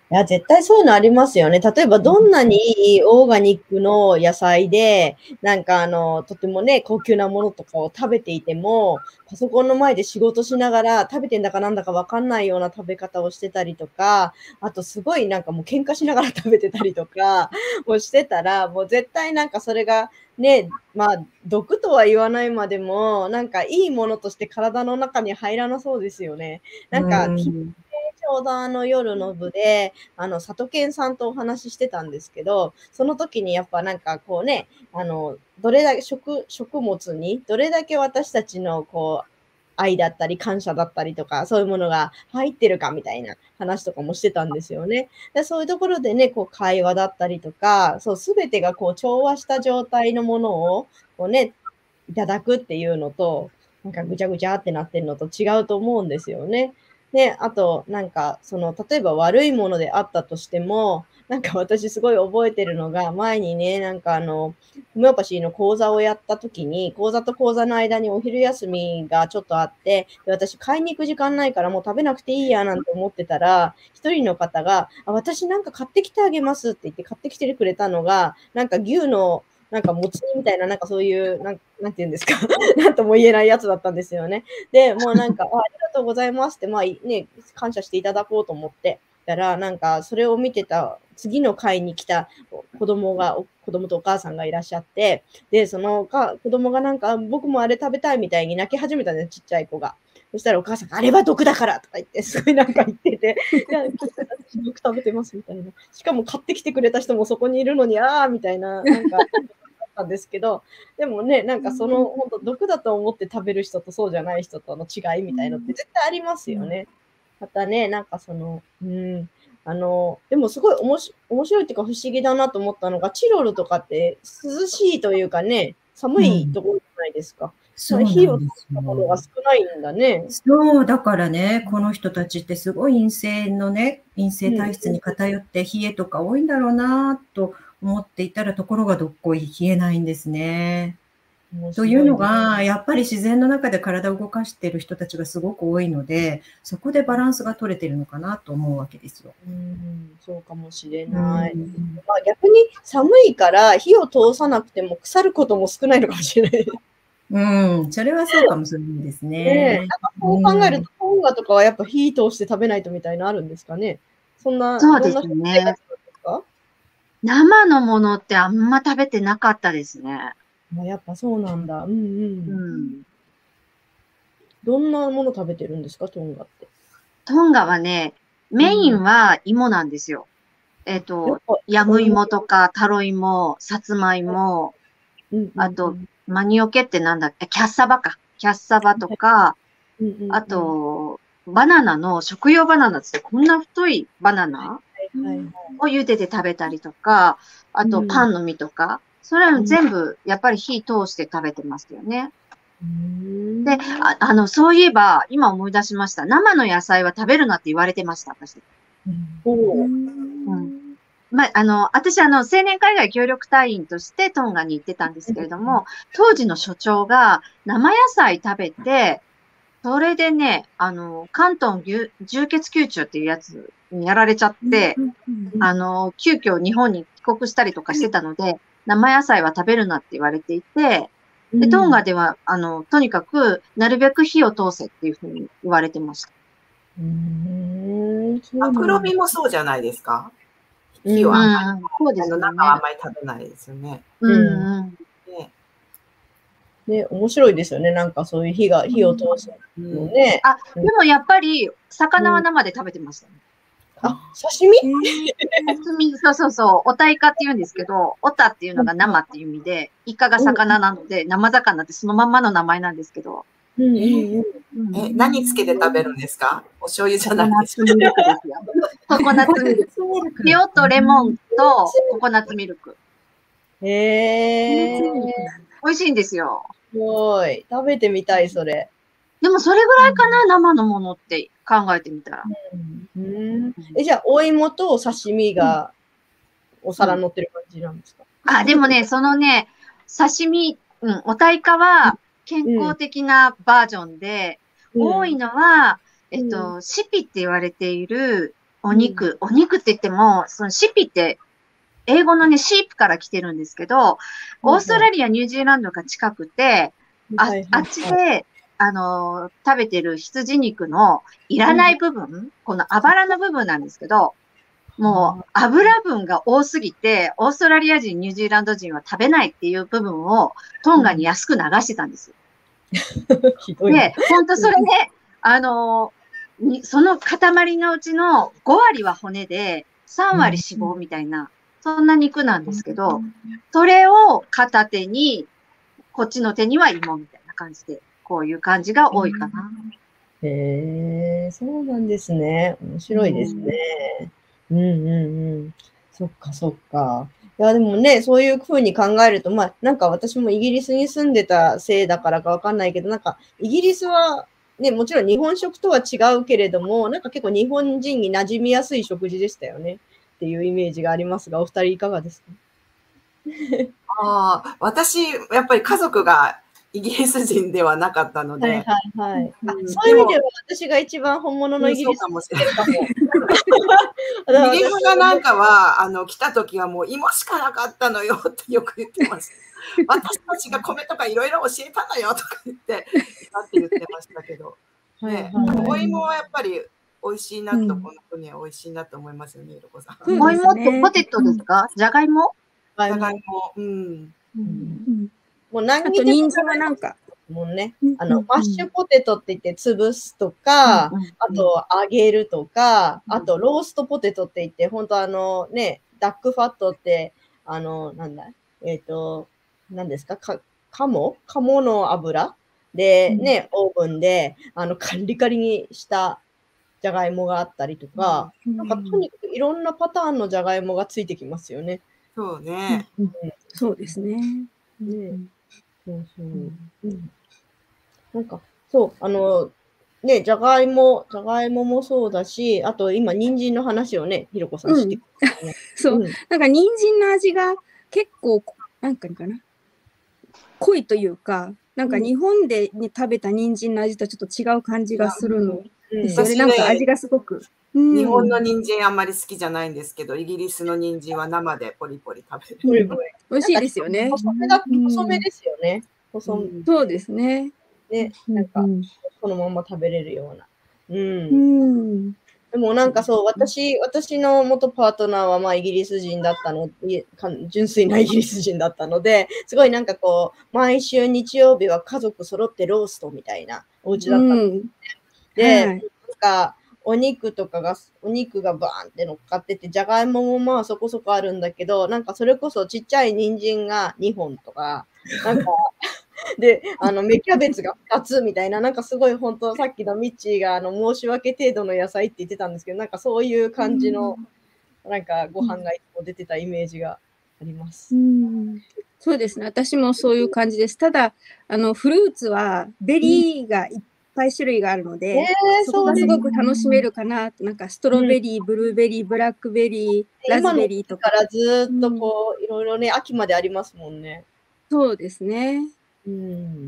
S1: いや、絶対そういうのありますよね。例えば、どんなにいいオーガニックの野菜で、なんかあの、とてもね、高級なものとかを食べていても、パソコンの前で仕事しながら、食べてんだかなんだかわかんないような食べ方をしてたりとか、あとすごいなんかもう喧嘩しながら食べてたりとかをしてたら、もう絶対なんかそれがね、まあ、毒とは言わないまでも、なんかいいものとして体の中に入らなそうですよね。なんか、
S2: う
S1: き
S2: ん。
S1: ちょうどあの夜の部で、あの、里健さんとお話ししてたんですけど、その時にやっぱなんかこうね、あの、どれだけ食、食物に、どれだけ私たちのこう、愛だったり感謝だったりとか、そういうものが入ってるかみたいな話とかもしてたんですよね。で、そういうところでね、こう会話だったりとか、そう、すべてがこう調和した状態のものを、こうね、いただくっていうのと、なんかぐちゃぐちゃってなってるのと違うと思うんですよね。で、あと、なんか、その、例えば悪いものであったとしても、なんか私すごい覚えてるのが、前にね、なんかあの、ホメオパシーの講座をやった時に、講座と講座の間にお昼休みがちょっとあって、で私買いに行く時間ないからもう食べなくていいやなんて思ってたら、一人の方が、あ、私なんか買ってきてあげますって言って買ってきてくれたのが、なんか牛のなんかもつ煮みたいな、なんかそういう、なんなんて言うんですか、なんとも言えないやつだったんですよね。で、もうなんか、あ、ありがとうございますって、まあね、感謝していただこうと思って、たら、なんかそれを見てた次の会に来た子供が、子供とお母さんがいらっしゃって、で、そのか子供がなんか、僕もあれ食べたいみたいに泣き始めたんです、ちっちゃい子が。そしたらお母さんが、あれは毒だからとか言って、すごいなんか言ってて、いや、毒食べてますみたいな。しかも買ってきてくれた人もそこにいるのに、ああ、みたいな、なんか、たんですけど、でもね、なんかその、本当毒だと思って食べる人とそうじゃない人との違いみたいのって絶対ありますよね。またね、なんかその、うん、あの、でもすごいおもし面白いっていうか不思議だなと思ったのが、チロルとかって涼しいというかね、寒いところじゃないですか。
S2: そうな
S1: 火を使
S2: んです
S1: ったもの
S2: よ。
S1: が少ないんだね。
S2: そう、だからね、この人たちってすごい陰性のね、陰性
S1: うん。
S2: 体質に偏って冷えとか多いんだろうなと思っていたら、ところがどっこい冷えないんですね。
S1: 面
S2: という
S1: 白いです。
S2: のが、やっぱり自然の中で体を動かしている人たちがすごく多いので、そこでバランスが取れてるのかなと思うわけですよ。
S1: うん、そうかもしれ
S2: う
S1: ない。
S2: ん。
S1: まあ、逆に寒いから火を通さなくても腐ることも少ないのかもしれない。
S2: うん、それはそうかもしれないです
S1: ねえ、
S2: ね。
S1: なんかそう
S2: うん。
S1: 考えると、トンガとかはやっぱ火通して食べないとみたいなあるんですかね？そんな、
S5: そうです
S1: どんな食生
S5: ね。
S1: 活なんですか？
S5: 生のものってあんま食べてなかったですね。
S1: あ、やっぱそうなんだ。うんう。
S5: うんん。
S1: どんなもの食べてるんですか？トンガって。
S5: トンガはね、
S1: う
S5: メイン
S1: ん。
S5: は芋なんですよ。えっ
S1: やっ
S5: と、
S1: ぱ
S5: ヤムイ
S1: お芋。
S5: モとかタロイモ、さつまい
S1: はい。
S5: も、
S1: うんう
S5: あと、
S1: んうん。
S5: マニオケってなんだっけ、キャッサバか。キャッサバと
S1: はい。
S5: か、
S1: うんうん
S5: あ
S1: うん。
S5: と、バナナの食用バナナっつってこんな太いバナ
S1: はい
S5: ナ
S1: はいはいはい。
S5: を茹でて食べたりとか、あ
S1: うん。
S5: とパンの実とか、それは
S1: うん。
S5: 全部やっぱり火通して食べてますよね。
S1: う
S5: で、
S1: ーん。
S5: あ、あの、そういえば、今思い出しました。生の野菜は食べるなって言われてました、私。
S2: うん。
S1: お
S4: う
S1: お。
S5: うん。
S4: ん。
S5: ま、あの、私、あの、青年海外協力隊員としてトンガに行ってたんです
S1: うんうん。
S5: けれども、当時の所長が生野菜食べて、それでね、あの、関東牛重血球虫っていうやつにやられちゃっ
S4: うん
S5: て、
S4: うんうん
S1: うん。
S5: あの、急遽日本に帰国したりとかしてたので、生野菜は食べるなって言われていて、
S1: う
S5: で、トンガ
S1: ん。
S5: では、あの、とにかく、なるべく火を通せっていうふうに言われてました。
S1: うーん、そう
S3: マクロ
S1: なんだ。
S3: ビもそうじゃないですか？
S1: う
S3: 火をあんまり、
S1: ん。
S5: うん、そうで
S3: あの、
S5: すよね。
S3: 生はあんまり食べないですよね。
S5: う
S1: うん。
S5: んうん。
S3: ね。
S1: ね、面白いですよね。なんかそういう火が
S5: う
S1: 火を通す
S3: うん。
S1: のね。
S5: あ、
S1: うん。
S5: でもやっぱり、魚は
S1: うん。
S5: 生で食べてましたね。
S1: あ、刺身？
S4: へえ。
S5: 刺身、そうそうそう、オタイカって言うんですけど、オタっていうのが生っていう意味で、イカが
S1: うん。
S5: 魚なので、生魚ってそのまんまの名前なんですけど、
S1: うんうん
S3: ええ。
S1: うん。
S5: う
S3: え、
S5: ん。
S3: 何つけて食べるんですか？お醤油じ
S5: コ
S3: ゃないでしょ？
S5: コナッツミルクですよ。ココナッ
S2: ココナッ
S5: ツミルク。
S2: ツミルク。
S5: 塩とレモン
S1: コ
S5: とココナッツミルク。
S1: ナッツへ
S4: ココナッツミルク
S1: え。
S4: なんだ。
S5: 美味しいんですよ。
S1: すごい。食べてみたい、それ。
S5: でもそれぐ
S1: う
S5: らいかな、
S1: ん。
S5: 生のものって考えてみたら。
S1: うん。うーん。
S5: うん。
S1: え、じゃあ、お芋とお刺身
S5: うん。
S1: がお
S5: うん。
S1: 皿に乗ってる感じなんですか？
S5: あ、でもね、そのね、刺身、うん、オタイカは健
S1: うん。
S5: 康的なバージョンで、
S1: うん。
S5: 多いのは、え
S1: うん。
S5: っと、シピって言われている、 お肉、お肉って言っても、そのシピって、英語のね、シープから来てるんですけど、オーストラリア、ニュージーランドが近くて、ああっちで、あの、食べてる羊肉のいらない部分、このあばらの部分なんですけど、もう油分が多すぎて、オーストラリア人、ニュージーランド人は食べないっていう部分をトンガに安く流してたんですよ。で、本当それね、あの、その塊のうちのごわりは骨で、さんわり脂肪みたいな、そんな肉なんですけど、それを片手に、こっちの手には芋みたいな感じで、こういう感じが多いかな。
S1: へえ、そうなんですね。面白いですね。うんうんうん。そっかそっか。いや、でもね、そういう風に考えると、まあ、なんか私もイギリスに住んでたせいだからかわかんないけど、なんか、イギリスは、ね、もちろん日本食とは違うけれども、なんか結構日本人に馴染みやすい食事でしたよね。っていうイメージがありますが、お二人いかがですか？
S3: ああ、私、やっぱり家族がイギリス人ではなかったので。
S1: はいはいはい。
S3: うん、
S1: そういう意味では私が一番本物のイギリス
S3: 人かもしれない。ミリムがなんかは、あの、来た時はもう芋しかなかったのよってよく言ってます。私たちが米とかいろいろ教えたのよとか言って、だって言ってましたけど。ね、お芋はやっぱり美味しいなと、この国は美味しいなと思いますよね、いろこさん。
S5: お芋ってポテトですか？じゃがいも？
S3: じゃがいも。うん。
S1: もう何
S4: に人参はなんか。
S1: もうね、あの、マッシュポテトって言って潰すとか、あと揚げるとか、あとローストポテトって言って、本当あのね、ダックファットって、あの、なんだ、えっと、何ですか、か、鴨鴨の油でね、オーブンで、あの、カリカリにしたじゃがいもがあったりとか、なんかとにかくいろんなパターンのじゃがいもがついてきますよね。
S3: そうね。
S4: そうですね。
S1: ね、そうそう。うん、なんか、そう、あの、ね、じゃがいも、じゃがいももそうだし、あと今、人参の話をね、ひろこさんして、
S4: うん、そう、うん、なんか人参の味が結構、なんかかな、濃いというか、なんか日本で、ね、食べた人参の味とちょっと違う感じがするのですよね。なんか味がすごく。
S3: うん、日本の人参あんまり好きじゃないんですけど、イギリスの人参は生でポリポリ食べる。
S4: 美味しいですよね。
S1: 細めだ、細めですよね。細め。
S4: そうですね。
S1: ね、なんか、そのまま食べれるような。うん。
S4: うん、
S1: でもなんかそう、私、私の元パートナーはまあイギリス人だったの、純粋なイギリス人だったので、すごいなんかこう、毎週日曜日は家族揃ってローストみたいなお家だったんですね。で、なんか、お肉とかが、お肉がバーンって乗っかってて、じゃがいももまあそこそこあるんだけど、なんかそれこそちっちゃい人参がにほんとか、なんか、で、あの、芽キャベツがふたつみたいな、なんかすごい本当、さっきのミッチーが、あの、申し訳程度の野菜って言ってたんですけど、なんかそういう感じの、なんかご飯がいつも出てたイメージがあります。
S4: うん、そうですね。私もそういう感じです。ただ、あの、フルーツはベリーがいっぱい種類があるので、えー、そこがすごく楽しめるかなと、なんかストロベリー、ブルーベリー、ブラックベリー、ラズベリーとか。
S1: からずっとこう、いろいろね、秋までありますもんね。
S4: そうですね。
S1: うん、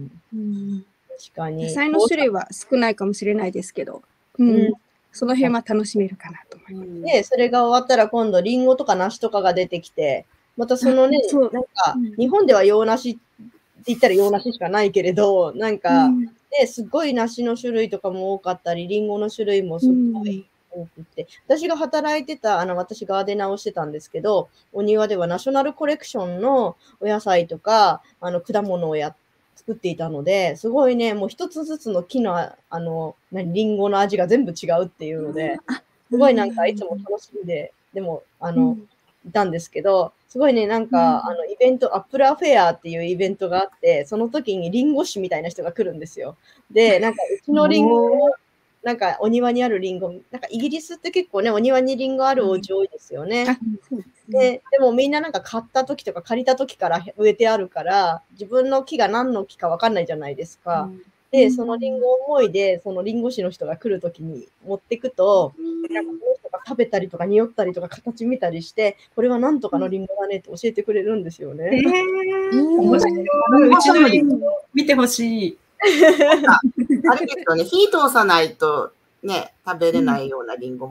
S1: うん、確かに。
S4: 野菜の種類は少ないかもしれないですけど、うん、うん、その辺は楽しめるかなと思います。
S1: ね、それが終わったら今度リンゴとか梨とかが出てきて、またそのね、なんか、うん、日本では洋梨って言ったら洋梨しかないけれど、なんか、うん、ね、すっごい梨の種類とかも多かったり、リンゴの種類もすごい多くて、うん、私が働いてた、あの、私ガーデナーをしてたんですけど、お庭ではナショナルコレクションのお野菜とか、あの、果物をやって作っていたので、すごいね、もう一つずつの木の、あの、何、リンゴの味が全部違うっていうので、すごいなんかいつも楽しんで、でも、あの、いたんですけど、すごいね、なんか、あの、イベント、アップルアフェアっていうイベントがあって、その時にリンゴ師みたいな人が来るんですよ。で、なんか、うちのリンゴを、なんか、お庭にあるリンゴ、なんか、イギリスって結構ね、お庭にリンゴあるお家多いですよね。で、でもみんななんか買った時とか借りた時から植えてあるから、自分の木が何の木かわかんないじゃないですか。うん、で、そのリンゴ思いで、そのリンゴ師の人が来る時に持ってくと、うん、なんかこの人が食べたりとか匂ったりとか形見たりして、これは何とかのリンゴだねって教えてくれるんですよね。
S2: えー、面白い。うちのリンゴ見てほしい。
S3: あれですよね、火通さないとね、食べれないようなリンゴも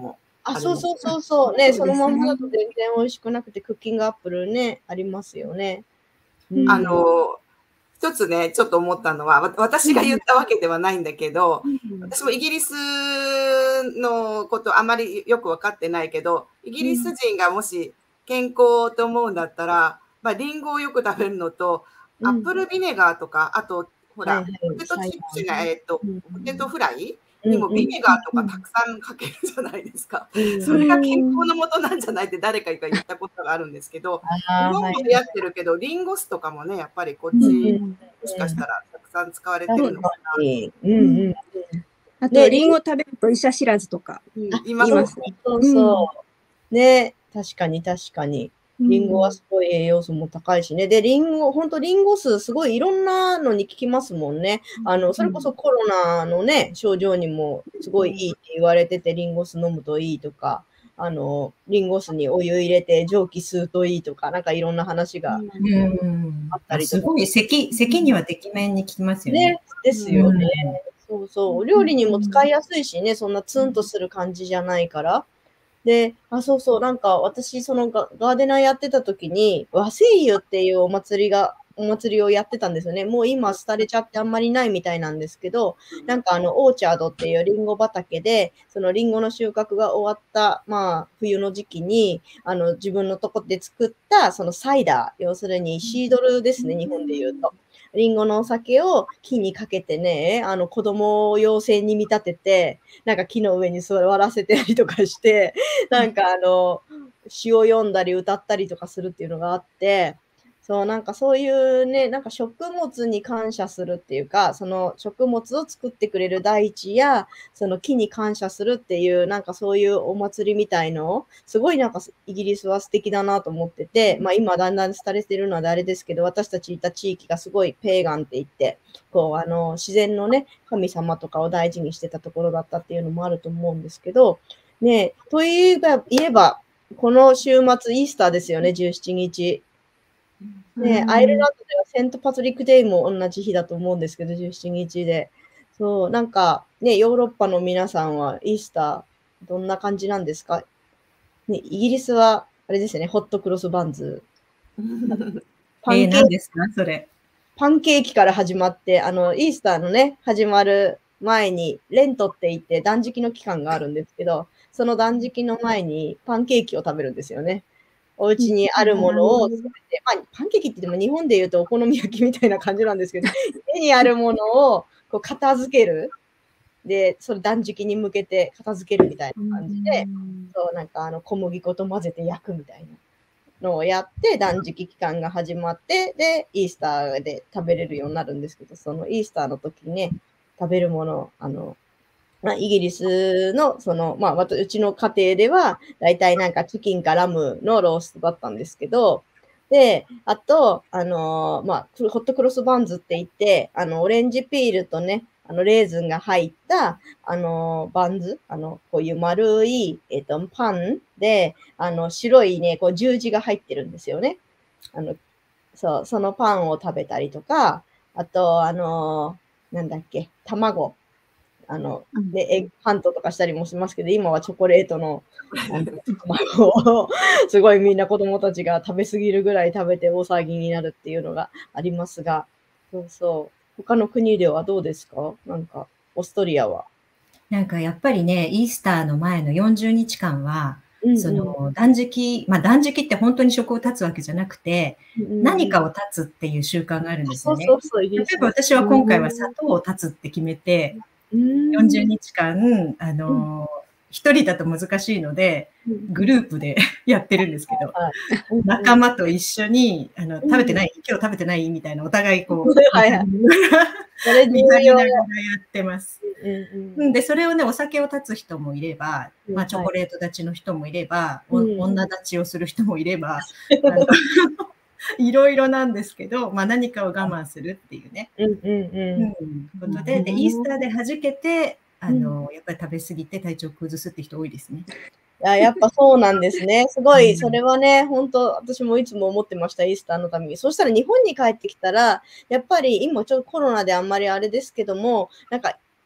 S1: あ、そうそうそうそう。ね、そのまんまだと全然美味しくなくて、クッキングアップルね、ありますよね。うん、
S3: あの、一つね、ちょっと思ったのは、私が言ったわけではないんだけど、うん、私もイギリスのことあまりよく分かってないけど、イギリス人がもし健康と思うんだったら、まあ、リンゴをよく食べるのと、アップルビネガーとか、あと、ほら、はいはい、ポテトチップスが、えっと、ポテトフライにもビネガーとかたくさんかけるじゃないですか。それが健康のもとなんじゃないって誰かが言ったことがあるんですけど、日本も流行ってるけど、リンゴ酢とかもね、やっぱりこっち、もしかしたらたくさん使われてるのかな。
S1: うんうん、
S4: あと、リンゴ食べると医者知らずとか
S3: 言いますね。
S1: そうそう。ね、確かに確かに。リンゴはすごい栄養素も高いしね。で、リンゴ、本当リンゴ酢、すごいいろんなのに効きますもんね。あの、それこそコロナのね、症状にもすごいいいって言われてて、リンゴ酢飲むといいとか、あの、リンゴ酢にお湯入れて蒸気吸うといいとか、なんかいろんな話があったりとか。
S2: すごい、咳、咳にはてきめんに効きますよね。
S1: ね、ですよね。そうそう。お料理にも使いやすいしね、そんなツンとする感じじゃないから。で、あ、そうそう、なんか私、そのガーデナーやってた時に、和製油っていうお祭りが、お祭りをやってたんですよね。もう今、廃れちゃってあんまりないみたいなんですけど、なんかあの、オーチャードっていうリンゴ畑で、そのリンゴの収穫が終わった、まあ、冬の時期に、あの、自分のとこで作った、そのサイダー、要するにシードルですね、日本で言うと。リンゴのお酒を木にかけてね、あの子供を妖精に見立てて、なんか木の上に座らせたりとかして、なんかあの、詩を読んだり歌ったりとかするっていうのがあって、そう、なんかそういうね、なんか食物に感謝するっていうか、その食物を作ってくれる大地や、その木に感謝するっていう、なんかそういうお祭りみたいの、すごいなんかイギリスは素敵だなと思ってて、まあ今だんだん廃れてるのであれですけど、私たちいた地域がすごいペーガンって言って、こうあの自然のね、神様とかを大事にしてたところだったっていうのもあると思うんですけど、ね、といえば、言えば、この週末イースターですよね、じゅうしちにち。ね、アイルランドではセントパトリックデーも同じ日だと思うんですけど、じゅうしちにちで。そう、なんか、ね、ヨーロッパの皆さんはイースター、どんな感じなんですか？ね、イギリスは、あれですよね、ホットクロスバンズ。
S2: パンケーキ、えー、何ですかそれ。
S1: パンケーキから始まって、あの、イースターのね、始まる前に、レントって言って断食の期間があるんですけど、その断食の前にパンケーキを食べるんですよね。お家にあるものを食べて、まあ、パンケーキって言っても日本で言うとお好み焼きみたいな感じなんですけど、家にあるものをこう片付ける。で、それ断食に向けて片付けるみたいな感じで、そうなんかあの小麦粉と混ぜて焼くみたいなのをやって、断食期間が始まって、で、イースターで食べれるようになるんですけど、そのイースターの時にね、食べるもの、あの、まあ、イギリスの、その、まあ、うちの家庭では、だいたいなんかチキンかラムのローストだったんですけど、で、あと、あのー、まあ、ホットクロスバンズって言って、あの、オレンジピールとね、あの、レーズンが入った、あのー、バンズ、あの、こういう丸い、えっと、パンで、あの、白いね、こう、十字が入ってるんですよね。あの、そう、そのパンを食べたりとか、あと、あのー、なんだっけ、卵。あの、で、エッグハントとかしたりもしますけど、今はチョコレートの、あの卵を、すごいみんな子供たちが食べ過ぎるぐらい食べて大騒ぎになるっていうのがありますが、そうそう。他の国ではどうですか？なんか、オーストリアは。
S2: なんかやっぱりね、イースターの前のよんじゅうにちかんは、うんうん、その断食、まあ断食って本当に食を断つわけじゃなくて、うんうん、何かを断つっていう習慣があるんですよね。そうそうそう、例えば私は今回は砂糖を断つって決めて、よんじゅうにちかん、あの、一、うん、人だと難しいので、グループでやってるんですけど、うん、仲間と一緒に、あの、食べてない、うん、今日食べてないみたいな、お互いこう、はいはい、見張りながらやってます。うんうん、で、それをね、お酒を断つ人もいれば、まあ、チョコレート断ちの人もいれば、うん、女断ちをする人もいれば、あのいろいろなんですけど、まあ、何かを我慢するっていうね。うんうんうん。ことで、で、イースターで弾けて、あの、やっぱり食べ過ぎて体調崩すって人多いですね。
S1: や, やっぱそうなんですね。すごい、それはね、本当私もいつも思ってました、イースターのために。そしたら日本に帰ってきたら、やっぱり今ちょっとコロナであんまりあれですけども、なんか、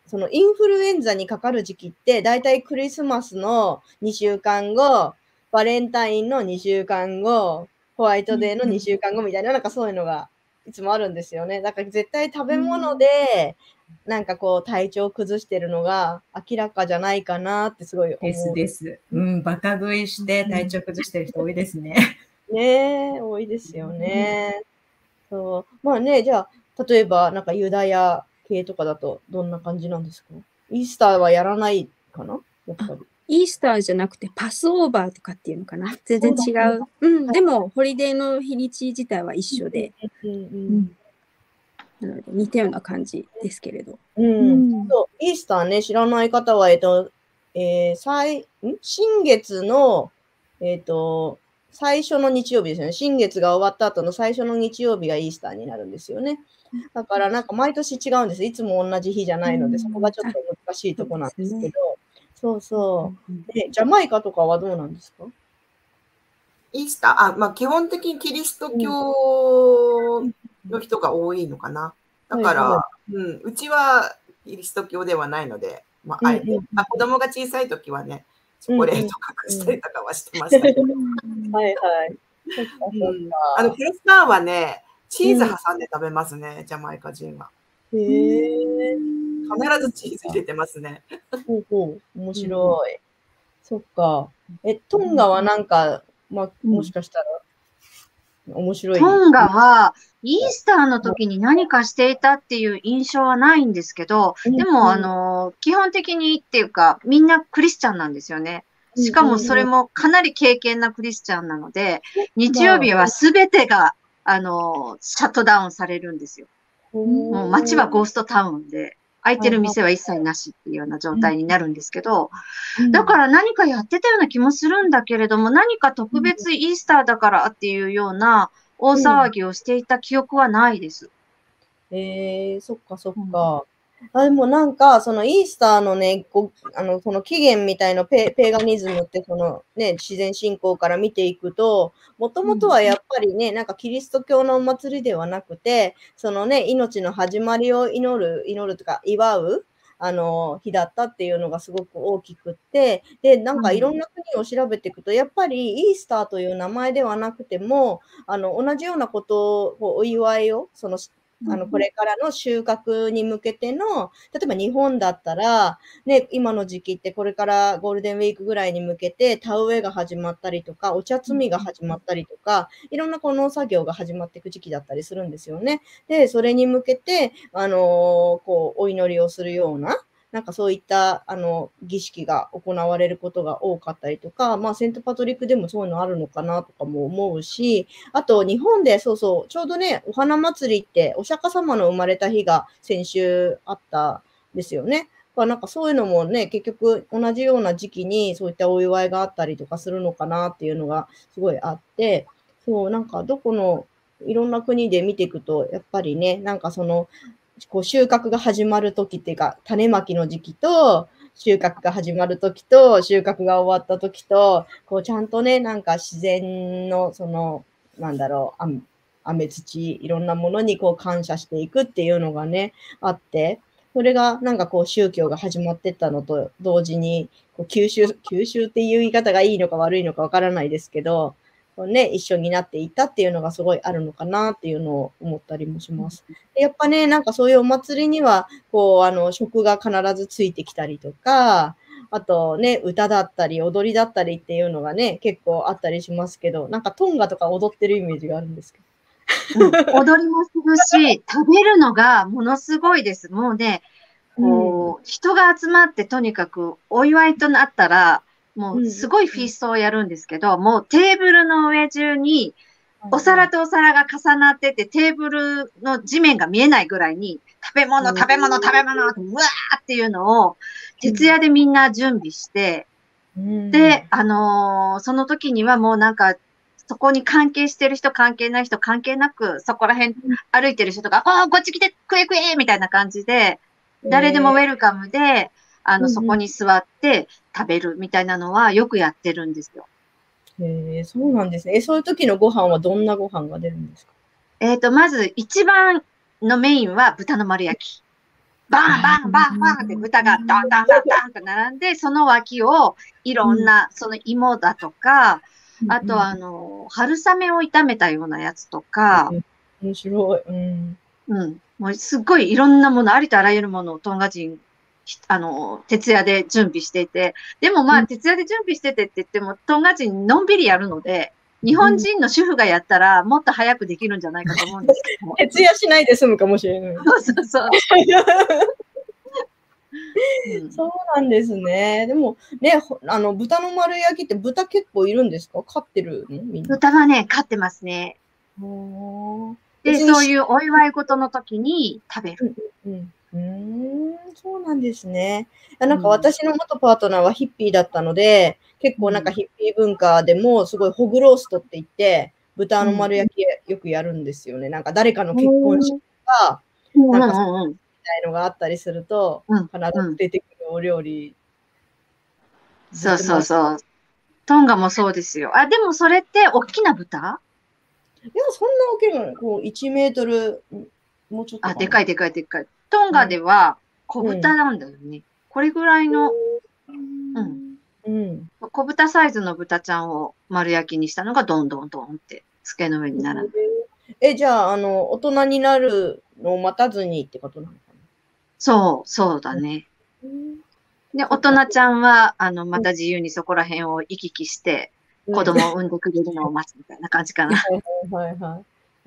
S1: そのインフルエンザにかかる時期って、だいたいクリスマスのにしゅうかんご、バレンタインのにしゅうかんご、ホワイトデーのにしゅうかんごみたいな、なんかそういうのがいつもあるんですよね。だから絶対食べ物で、なんかこう体調崩してるのが明らかじゃないかなってすごい思う。
S2: ですです。うん、バカ食いして体調崩してる人多いですね。
S1: ねえ、多いですよね。そう。まあね、じゃあ、例えばなんかユダヤ系とかだとどんな感じなんですか？イースターはやらないかなやっぱり。
S4: イースターじゃなくてパスオーバーとかっていうのかな。全然違う。うん、でも、ホリデーの日にち自体は一緒で。
S1: うんうん
S4: うんなので、似たような感じですけれど。
S1: うん
S4: うん
S1: そうイースターね、知らない方は、えっと、えー、最、ん新月の、えっと、最初の日曜日ですよね。新月が終わった後の最初の日曜日がイースターになるんですよね。だからなんか毎年違うんです。いつも同じ日じゃないので、
S4: うん
S1: そこがちょっと難しいところなんですけど。そう
S4: うん
S1: そう。で、ジャマイカとかはどうなんですか？
S3: イースター、あ、まあ基本的にキリスト教の人が多いのかな。だから、
S1: は
S3: うん、うちはキリスト教ではないので、まあ、あえて、
S1: うんうん
S3: まあ、子供が小さい時はね、チョコレート隠したりとかはしてましたけど。
S1: はいはい。そっかそっ
S3: うん
S1: か。
S3: あの、クロスパンはね、チーズ挟んで食べますね、ジャマイカ人は。
S1: へえ。
S3: 必ずチーズ入れてますね。
S1: ほうほう。面白い。そっか。え、トンガはなんか、まあ、もしかしたら、面白い。
S5: トンガは、イースターの時に何かしていたっていう印象はないんですけど、でも、あの、基本的にっていうか、みんなクリスチャンなんですよね。しかもそれもかなり敬虔なクリスチャンなので、日曜日はすべてが、あの、シャットダウンされるんですよ。もう街はゴーストタウンで、空いてる店は一切なしっていうような状態になるんですけど、だから何かやってたような気もするんだけれども、何か特別イースターだからっていうような大騒ぎをしていた記憶はないです。
S1: えー、そっかそっか。あ、でもなんか、そのイースターのね、こあの、その起源みたいなペペーガニズムってそのね、自然信仰から見ていくと、もともとはやっぱりね、なんかキリスト教のお祭りではなくて、そのね、命の始まりを祈る、祈るとか祝う、あの、日だったっていうのがすごく大きくって、で、なんかいろんな国を調べていくと、やっぱりイースターという名前ではなくても、あの、同じようなことを、お祝いを、その、あの、これからの収穫に向けての、例えば日本だったら、ね、今の時期ってこれからゴールデンウィークぐらいに向けて田植えが始まったりとか、お茶摘みが始まったりとか、いろんなこの作業が始まっていく時期だったりするんですよね。で、それに向けて、あのーこう、お祈りをするような、なんかそういった、あの、儀式が行われることが多かったりとか、まあ、セントパトリックでもそういうのあるのかなとかも思うし、あと、日本で、そうそう、ちょうどね、お花祭りって、お釈迦様の生まれた日が先週あったんですよね。だからなんかそういうのもね、結局同じような時期にそういったお祝いがあったりとかするのかなっていうのがすごいあって、そう、なんかどこの、いろんな国で見ていくと、やっぱりね、なんかその、こう収穫が始まる時っていうか、種まきの時期と、収穫が始まる時と、収穫が終わった時と、こうちゃんとね、なんか自然の、その、なんだろう、雨雨土、いろんなものにこう感謝していくっていうのがね、あって、それがなんかこう宗教が始まってったのと同時に、こう吸収、吸収っていう言い方がいいのか悪いのかわからないですけど、こうね、一緒になっていったっていうのがすごいあるのかなっていうのを思ったりもします。でやっぱね、なんかそういうお祭りには、こう、あの、食が必ずついてきたりとか、あとね、歌だったり、踊りだったりっていうのがね、結構あったりしますけど、なんかトンガとか踊ってるイメージがあるんですけど。
S5: うん踊りもするし、食べるのがものすごいです。もうね、こう、人が集まってとにかくお祝いとなったら、もうすごいフィーストをやるんですけど、もうテーブルの上中に、お皿とお皿が重なってて、テーブルの地面が見えないぐらいに、食べ物、食べ物、食べ物、うわーっていうのを、徹夜でみんな準備して、で、あのーその時にはもうなんか、そこに関係してる人、関係ない人、関係なく、そこら辺歩いてる人とか、ああ、こっち来て、食え食えみたいな感じで、誰でもウェルカムで、あの、そこに座って食べるみたいなのはよくやってるんですよ。
S1: へえ、そうなんですね。え、そういう時のご飯はどんなご飯が出るんですか？
S5: えっと、まず一番のメインは豚の丸焼き。 バンバンバンバンって豚がダンダンダンダンと並んで、その脇をいろんな、その芋だとか、あとあの、春雨を炒めたようなやつとか、
S1: 面白い。うん。
S5: うん。もうすっごいいろんなもの、ありとあらゆるものをトンガ人、あの、徹夜で準備していて、でもまあ、徹夜で準備しててって言っても、トンガ人のんびりやるので、日本人の主婦がやったら、もっと早くできるんじゃないかと思うんですけども。
S1: 徹夜しないで済むかもしれない。
S5: そうそうそう。
S1: うん、そうなんですね。でも、ね、あの、豚の丸焼きって豚結構いるんですか？飼ってるのみんな。
S5: 豚はね、飼ってますね。で、そういうお祝い事の時に食べる。
S1: うんうんうん、うーん、そうなんですね。なんか私の元パートナーはヒッピーだったので、結構なんかヒッピー文化でもすごいホグローストって言って、豚の丸焼きよくやるんですよね。なんか誰かの結婚式とか、なんかそうみたいのがあったりすると、必ず出てくるお料理。
S5: そうそうそう。トンガもそうですよ。あ、でもそれって大きな豚？
S1: いや、そんな大きいのこういちメートル、もうちょっと。
S5: あ、でかいでかいでかい。トンガでは小豚なんだよね。うん、これぐらいの、うん。うん。小豚サイズの豚ちゃんを丸焼きにしたのがどんどんどんって机の上に並んで。
S1: え、じゃあ、あの、大人になるのを待たずにってことなのかな？
S5: そう、そうだね。うん、で、大人ちゃんは、あの、また自由にそこら辺を行き来して、子供を産んでくれるのを待つみたいな感じかな。
S1: はいはいはい。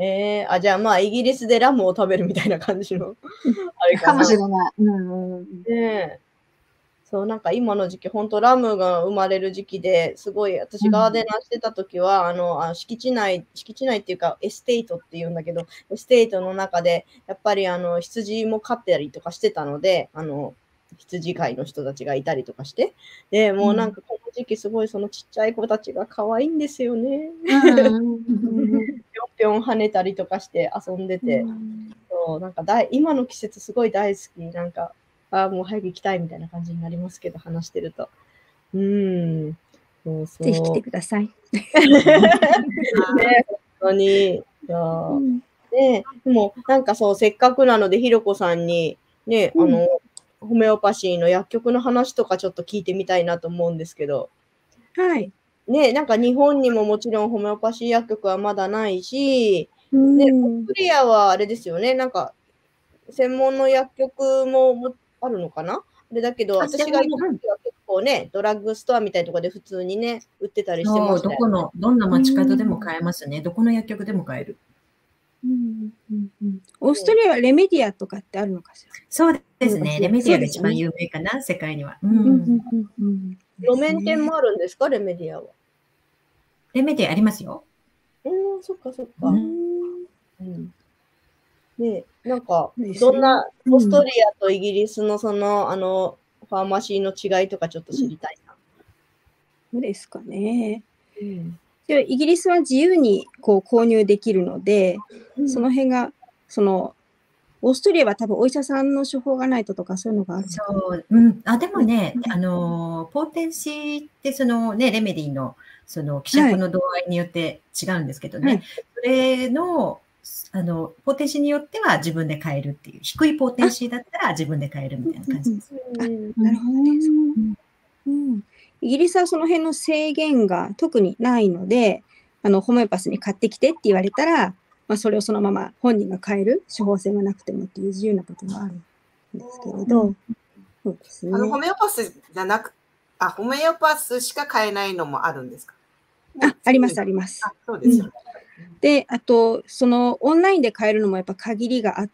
S1: えー、あ、じゃあまあ、イギリスでラムを食べるみたいな感じの
S5: あれかな。かもしれない。うんうん、
S1: ねえ。そう、なんか今の時期、本当ラムが生まれる時期で、すごい、私ガーデナーしてた時は、うん、あの、あ敷地内、敷地内っていうか、エステートっていうんだけど、エステートの中で、やっぱりあの、羊も飼ってたりとかしてたので、あの、羊飼いの人たちがいたりとかして。で、もうなんかこの時期すごいそのちっちゃい子たちが可愛いんですよね。ぴょんぴょん跳ねたりとかして遊んでて。うん、そう、なんかだい今の季節すごい大好き。なんか、ああ、もう早く行きたいみたいな感じになりますけど、話してると。うーん。そうそう。
S4: ぜひ来てください。ね、
S1: 本当に。そう。ね、でも、なんかそう、せっかくなので、ひろこさんに、ね、うん、あの、ホメオパシーの薬局の話とかちょっと聞いてみたいなと思うんですけど。
S4: はい。
S1: ね、なんか日本にももちろんホメオパシー薬局はまだないし、ね、オーストリアはあれですよね、なんか、専門の薬局もあるのかな？あれだけど、私が行った時は結構ね、ドラッグストアみたいなところで普通にね、売ってたりしてましたよね。
S2: どこの、どんな街角でも買えますね。どこの薬局でも買える。
S4: うんうんうん、オーストラリアはレメディアとかってあるのかしら？
S2: そうですね。レメディアが一番有名かな、世界には。
S1: 路面店もあるんですか、レメディアは。
S2: レメディアありますよ。
S1: うん、そっかそっか。うんうんね、なんか、どんな、オーストリアとイギリスのその、あの、ファーマシーの違いとかちょっと知りたいな。
S4: そうですかね。うん、でイギリスは自由にこう購入できるので、うん、その辺が、その、オーストリアは多分お医者さんの処方がないととかそういうのがあるのかな。
S2: そう、うん。あ、でもね、うん、あの、ポーテンシーってそのね、レメディのその希釈の度合いによって違うんですけどね、はい、それの、あの、ポーテンシーによっては自分で買えるっていう、低いポーテンシーだったら自分で買えるみたいな感じです。
S4: あ、なるほどね。うん。イギリスはその辺の制限が特にないので、あの、ホメオパスに買ってきてって言われたら、まあ、それをそのまま本人が買える、処方箋がなくてもっていう自由なことがあるんですけれど、そうですね。
S3: あの、ホメオパスじゃなく、あ、ホメオパスしか買えないのもあるんですか？
S4: あ、あります、あります。
S3: あ、そうですよね。
S4: で、あと、そのオンラインで買えるのもやっぱ限りがあって、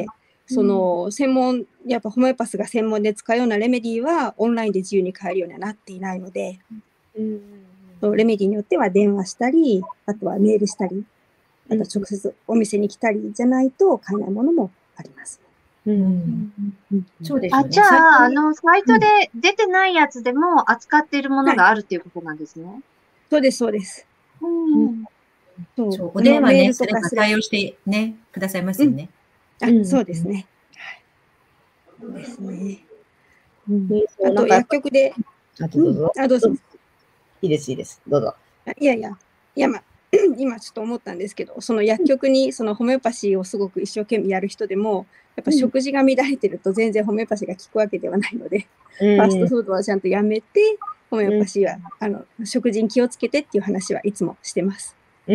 S4: うん、その専門、やっぱホメオパスが専門で使うようなレメディはオンラインで自由に買えるようにはなっていないので、うんうん、レメディによっては電話したり、あとはメールしたり、あと直接お店に来たりじゃないと買えないものもあります。
S2: うんうん、そうです
S5: ね。あ、じゃあ、あの、サイトで出てないやつでも扱っているものがあるっていうことなんですね。はい、
S4: そうです、そうです。
S2: うんそうそうお電話ね、それが対応してね、くださいますよね。
S4: うん、あ、そうですね。そうですね。うん、あと、薬局で。
S1: あ、どうぞ。
S4: あ、どうぞ。
S1: いいです、いいです。どうぞ。
S4: いやいや、いや、まあ、 今ちょっと思ったんですけど、その薬局にそのホメオパシーをすごく一生懸命やる人でも、やっぱ食事が乱れてると全然ホメオパシーが効くわけではないので、
S1: うん
S4: ファーストフードはちゃんとやめて、ホメオパシーは、あの食事に気をつけてっていう話はいつもしてます。
S1: うん、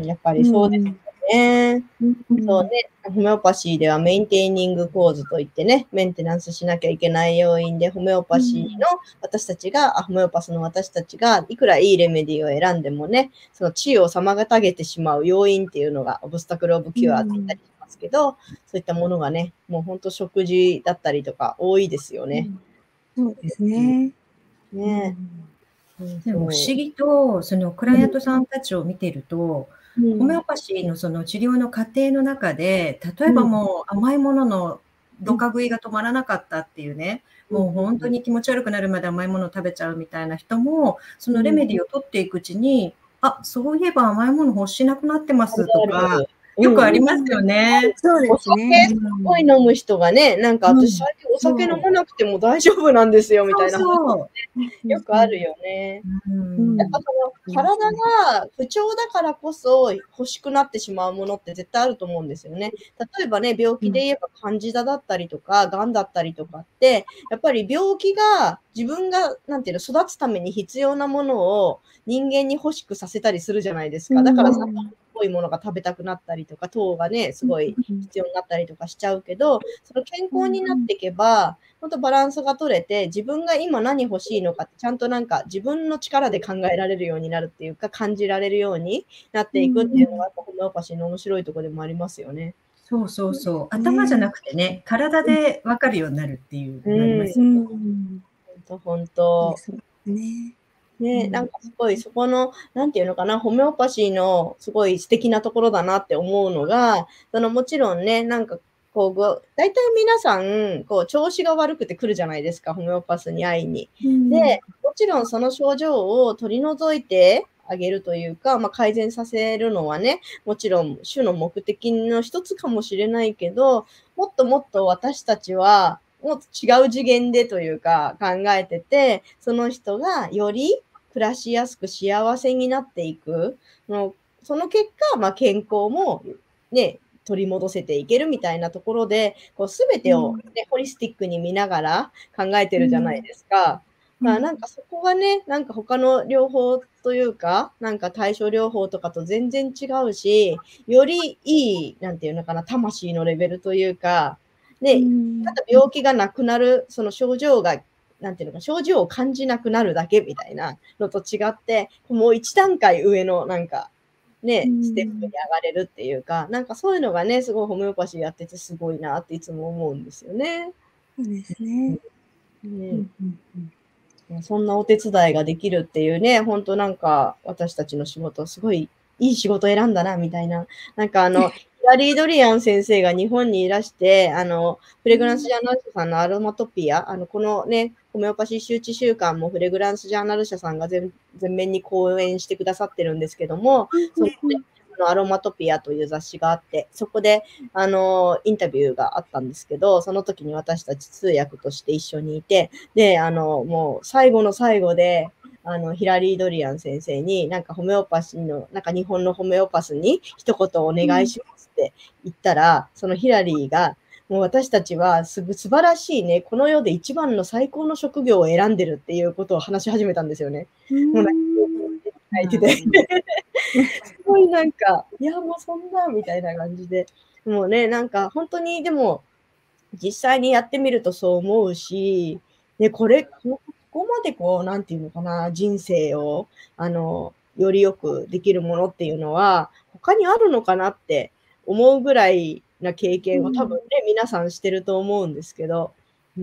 S1: やっぱりそうですよね。
S4: うん
S1: そうね。ホメオパシーではメンテーニング構図といってね、メンテナンスしなきゃいけない要因で、ホメオパシーの私たちが、あホメオパスの私たちがいくらいいレメディを選んでもね、その治癒を妨げてしまう要因っていうのが、オブスタクルオブキュアって言ったりしますけど、そういったものがね、もう本当食事だったりとか多いですよね。
S4: そうですね。
S1: ね
S2: でも不思議と、そのクライアントさんたちを見てると、ホメオパシーのその治療の過程の中で、例えばもう甘いもののどか食いが止まらなかったっていうね、もう本当に気持ち悪くなるまで甘いものを食べちゃうみたいな人も、そのレメディを取っていくうちに、あ、そういえば甘いもの欲しなくなってますとか、よくありますよね。
S4: そうですね。
S1: すごい飲む人がね、なんか私最近お酒飲まなくても大丈夫なんですよみたいな。よくあるよね。やっぱその体が不調だからこそ欲しくなってしまうものって絶対あると思うんですよね。例えばね、病気で言えばカンジダだったりとか、がんだったりとかって、やっぱり病気が自分が、なんていうの、育つために必要なものを人間に欲しくさせたりするじゃないですか。だからさ、濃いものが食べたくなったりとか、糖がね、すごい必要になったりとかしちゃうけど、その健康になっていけば、本当バランスが取れて、自分が今何欲しいのかってちゃんとなんか自分の力で考えられるようになるっていうか、感じられるようになっていくっていうのが、やっぱホメオパシーの面白いところでもありますよね。
S2: そうそうそう。頭じゃなくてね、体で分かるようになるっていうのがありますよね。
S1: 本当本当。
S4: ね。
S1: ね、なんかすごいそこの、なんていうのかな、ホメオパシーのすごい素敵なところだなって思うのが、そのもちろんね、なんかこう、大体皆さん、こう、調子が悪くて来るじゃないですか、ホメオパスに会いに。で、もちろんその症状を取り除いてあげるというか、まあ、改善させるのはね、もちろん主の目的の一つかもしれないけど、もっともっと私たちは、もっと違う次元でというか考えてて、その人がより暮らしやすく幸せになっていく。その結果、まあ、健康もね、取り戻せていけるみたいなところで、こう全てを、ね、ホリスティックに見ながら考えてるじゃないですか。まあ、なんかそこがね、なんか他の療法というか、なんか対症療法とかと全然違うし、よりいい、なんていうのかな、魂のレベルというか、ね、ただ病気がなくなる、その症状が、なんていうのか、症状を感じなくなるだけみたいなのと違って、もう一段階上のなんか、ね、ステップに上がれるっていうか、なんかそういうのがね、すごいホメオパシーやっててすごいなっていつも思うんですよね。
S4: そうですね。
S1: ねそんなお手伝いができるっていうね、本当なんか私たちの仕事、すごいいい仕事選んだな、みたいな。なんかあの、ヒラリー・ドリアン先生が日本にいらして、あの、フレグランスジャーナル社さんのアロマトピア、あの、このね、ホメオパシー周知週間もフレグランスジャーナル社さんが全全面に講演してくださってるんですけども、その、ね、のアロマトピアという雑誌があって、そこで、あの、インタビューがあったんですけど、その時に私たち通訳として一緒にいて、で、あの、もう最後の最後で、あの、ヒラリー・ドリアン先生に、なんかホメオパシーの、なんか日本のホメオパスに一言お願いしますって言ったら、そのヒラリーが、もう私たちはすぐ素晴らしいね、この世で一番の最高の職業を選んでるっていうことを話し始めたんですよね。もうなんか書いてて。すごいなんか、いやもうそんなみたいな感じで。もうね、なんか本当にでも、実際にやってみるとそう思うし、ね、これ、ここまでこう、なんていうのかな、人生を、あの、よりよくできるものっていうのは、他にあるのかなって思うぐらいな経験を多分ね、皆さんしてると思うんですけど、うん。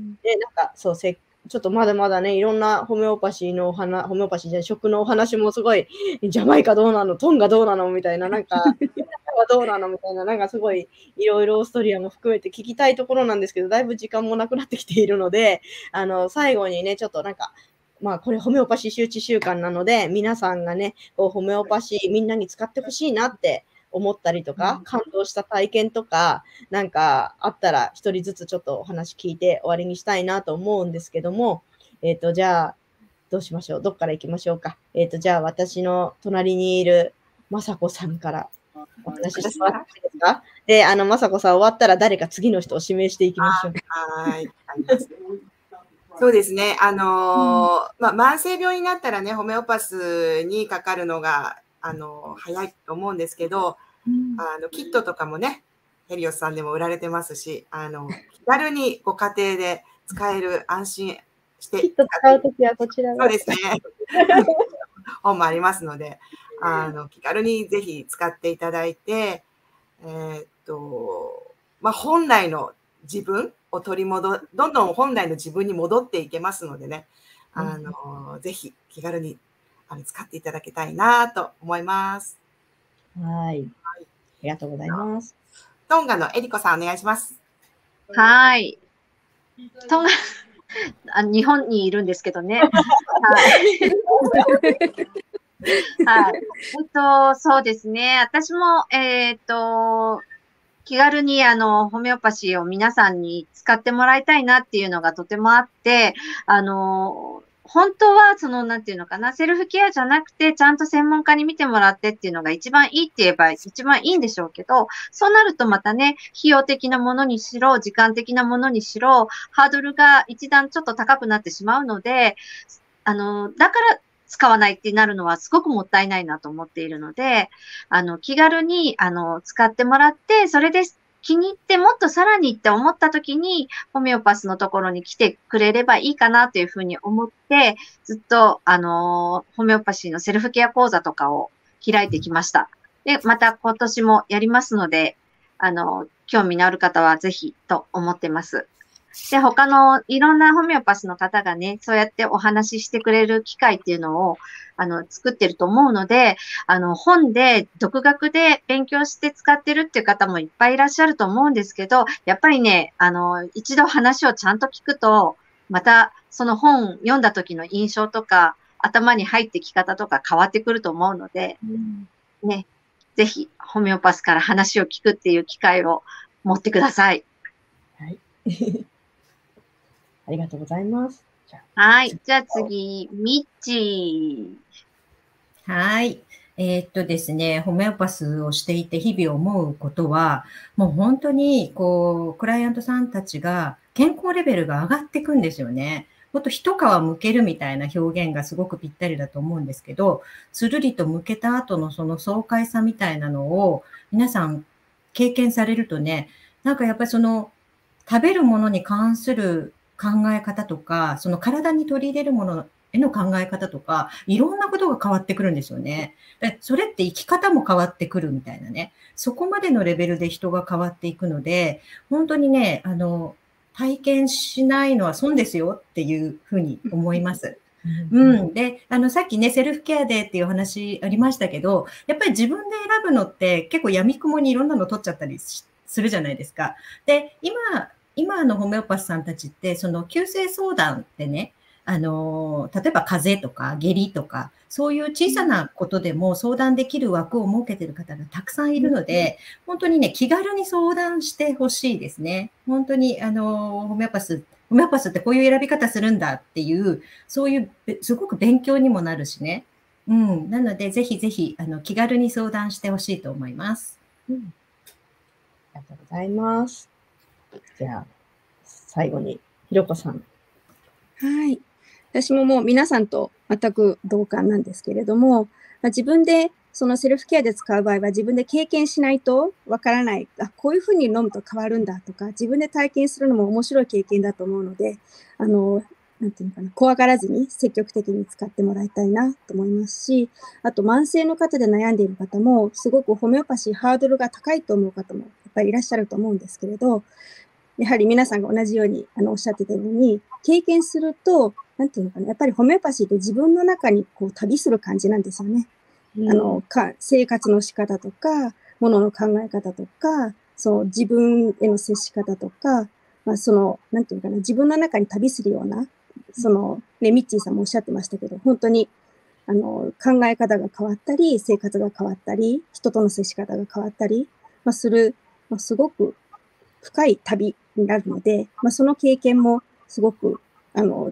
S1: で、なんか、そう、せちょっとまだまだね、いろんなホメオパシーのお話、ホメオパシーじゃない、食のお話もすごい、ジャマイカどうなの、トンガどうなのみたいな、なんか、はどうなのみたいな、なんかすごい、いろいろオーストリアも含めて聞きたいところなんですけど、だいぶ時間もなくなってきているので、あの、最後にね、ちょっとなんか、まあ、これホメオパシー周知週間なので、皆さんがね、こうホメオパシーみんなに使ってほしいなって思ったりとか、感動した体験とか、なんかあったら一人ずつちょっとお話聞いて終わりにしたいなと思うんですけども、えっと、じゃあ、 どうしましょう。どっから行きましょうか。えっ、と、じゃあ私の隣にいるまさこさんからお話ししてもらっていいですか。で、あの、まさこさん終わったら誰か次の人を指名していきましょう。
S3: はい。ありますね。そうですね。あのー、まあ、慢性病になったらね、ホメオパスにかかるのが、あのー、早いと思うんですけど、あの、キットとかもね、ヘリオスさんでも売られてますし、あの、気軽にご家庭で使える、安心して。
S1: キット使うときはこちら
S3: そうですね。本もありますので、あの、気軽にぜひ使っていただいて、えー、っと、まあ、本来の自分を取り戻、どんどん本来の自分に戻っていけますのでね、あの、うん、ぜひ気軽にあの使っていただきたいなと思います。
S1: はい。ありがとうございます。
S3: トンガのエリコさんお願いします。
S5: はい。トンガ、あ、日本にいるんですけどね。はい。はい。えっと、そうですね。私も、えっと、気軽にあの、ホメオパシーを皆さんに使ってもらいたいなっていうのがとてもあって、あの、本当は、その、なんていうのかな、セルフケアじゃなくて、ちゃんと専門家に見てもらってっていうのが一番いいって言えば一番いいんでしょうけど、そうなるとまたね、費用的なものにしろ、時間的なものにしろ、ハードルが一段ちょっと高くなってしまうので、あの、だから使わないってなるのはすごくもったいないなと思っているので、あの、気軽に、あの、使ってもらって、それで気に入ってもっとさらにって思った時に、ホメオパスのところに来てくれればいいかなというふうに思って、ずっと、あの、ホメオパシーのセルフケア講座とかを開いてきました。で、また今年もやりますので、あの、興味のある方はぜひと思ってます。で、他のいろんなホメオパスの方がね、そうやってお話ししてくれる機会っていうのを、あの、作ってると思うので、あの、本で、独学で勉強して使ってるっていう方もいっぱいいらっしゃると思うんですけど、やっぱりね、あの、一度話をちゃんと聞くと、また、その本読んだ時の印象とか、頭に入ってき方とか変わってくると思うので、うん、ね、ぜひ、ホメオパスから話を聞くっていう機会を持ってください。
S1: はい。ありがとうございます。
S5: じゃあはい。じゃあ次、ミッチ
S2: ー。はい。えー、っとですね、ホメオパスをしていて日々思うことは、もう本当に、こう、クライアントさんたちが健康レベルが上がっていくんですよね。もっと一皮むけるみたいな表現がすごくぴったりだと思うんですけど、つるりとむけた後のその爽快さみたいなのを皆さん経験されるとね、なんかやっぱりその食べるものに関する考え方とか、その体に取り入れるものへの考え方とか、いろんなことが変わってくるんですよね。でそれって生き方も変わってくるみたいなね。そこまでのレベルで人が変わっていくので、本当にね、あの、体験しないのは損ですよっていうふうに思います。うん。で、あの、さっきね、セルフケアでっていう話ありましたけど、やっぱり自分で選ぶのって結構闇雲にいろんなの取っちゃったりするじゃないですか。で、今、今のホメオパスさんたちって、その急性相談ってね、あの、例えば風邪とか下痢とか、そういう小さなことでも相談できる枠を設けている方がたくさんいるので、本当にね、気軽に相談してほしいですね。本当に、あの、ホメオパス、ホメオパスってこういう選び方するんだっていう、そういう、すごく勉強にもなるしね。うん。なので、ぜひぜひ、あの、気軽に相談してほしいと思います。うん。
S1: ありがとうございます。じゃあ、最後に、ひろこさん。
S4: はい。私ももう皆さんと全く同感なんですけれども、まあ、自分でそのセルフケアで使う場合は自分で経験しないとわからない、あ、こういうふうに飲むと変わるんだとか、自分で体験するのも面白い経験だと思うので、あの、なんていうのかな、怖がらずに積極的に使ってもらいたいなと思いますし、あと慢性の方で悩んでいる方も、すごくホメオパシーハードルが高いと思う方もやっぱりいらっしゃると思うんですけれど、やはり皆さんが同じようにあのおっしゃってたように、経験すると、なんていうのかな、やっぱりホメオパシーって自分の中にこう旅する感じなんですよね。うん、あのか生活の仕方とか、ものの考え方とか、そう自分への接し方とか、まあ、その、なんていうのかな、自分の中に旅するような、その、ね、ミッチーさんもおっしゃってましたけど、本当に、あの、考え方が変わったり、生活が変わったり、人との接し方が変わったり、まあ、する、まあ、すごく深い旅になるので、まあ、その経験もすごく、あの、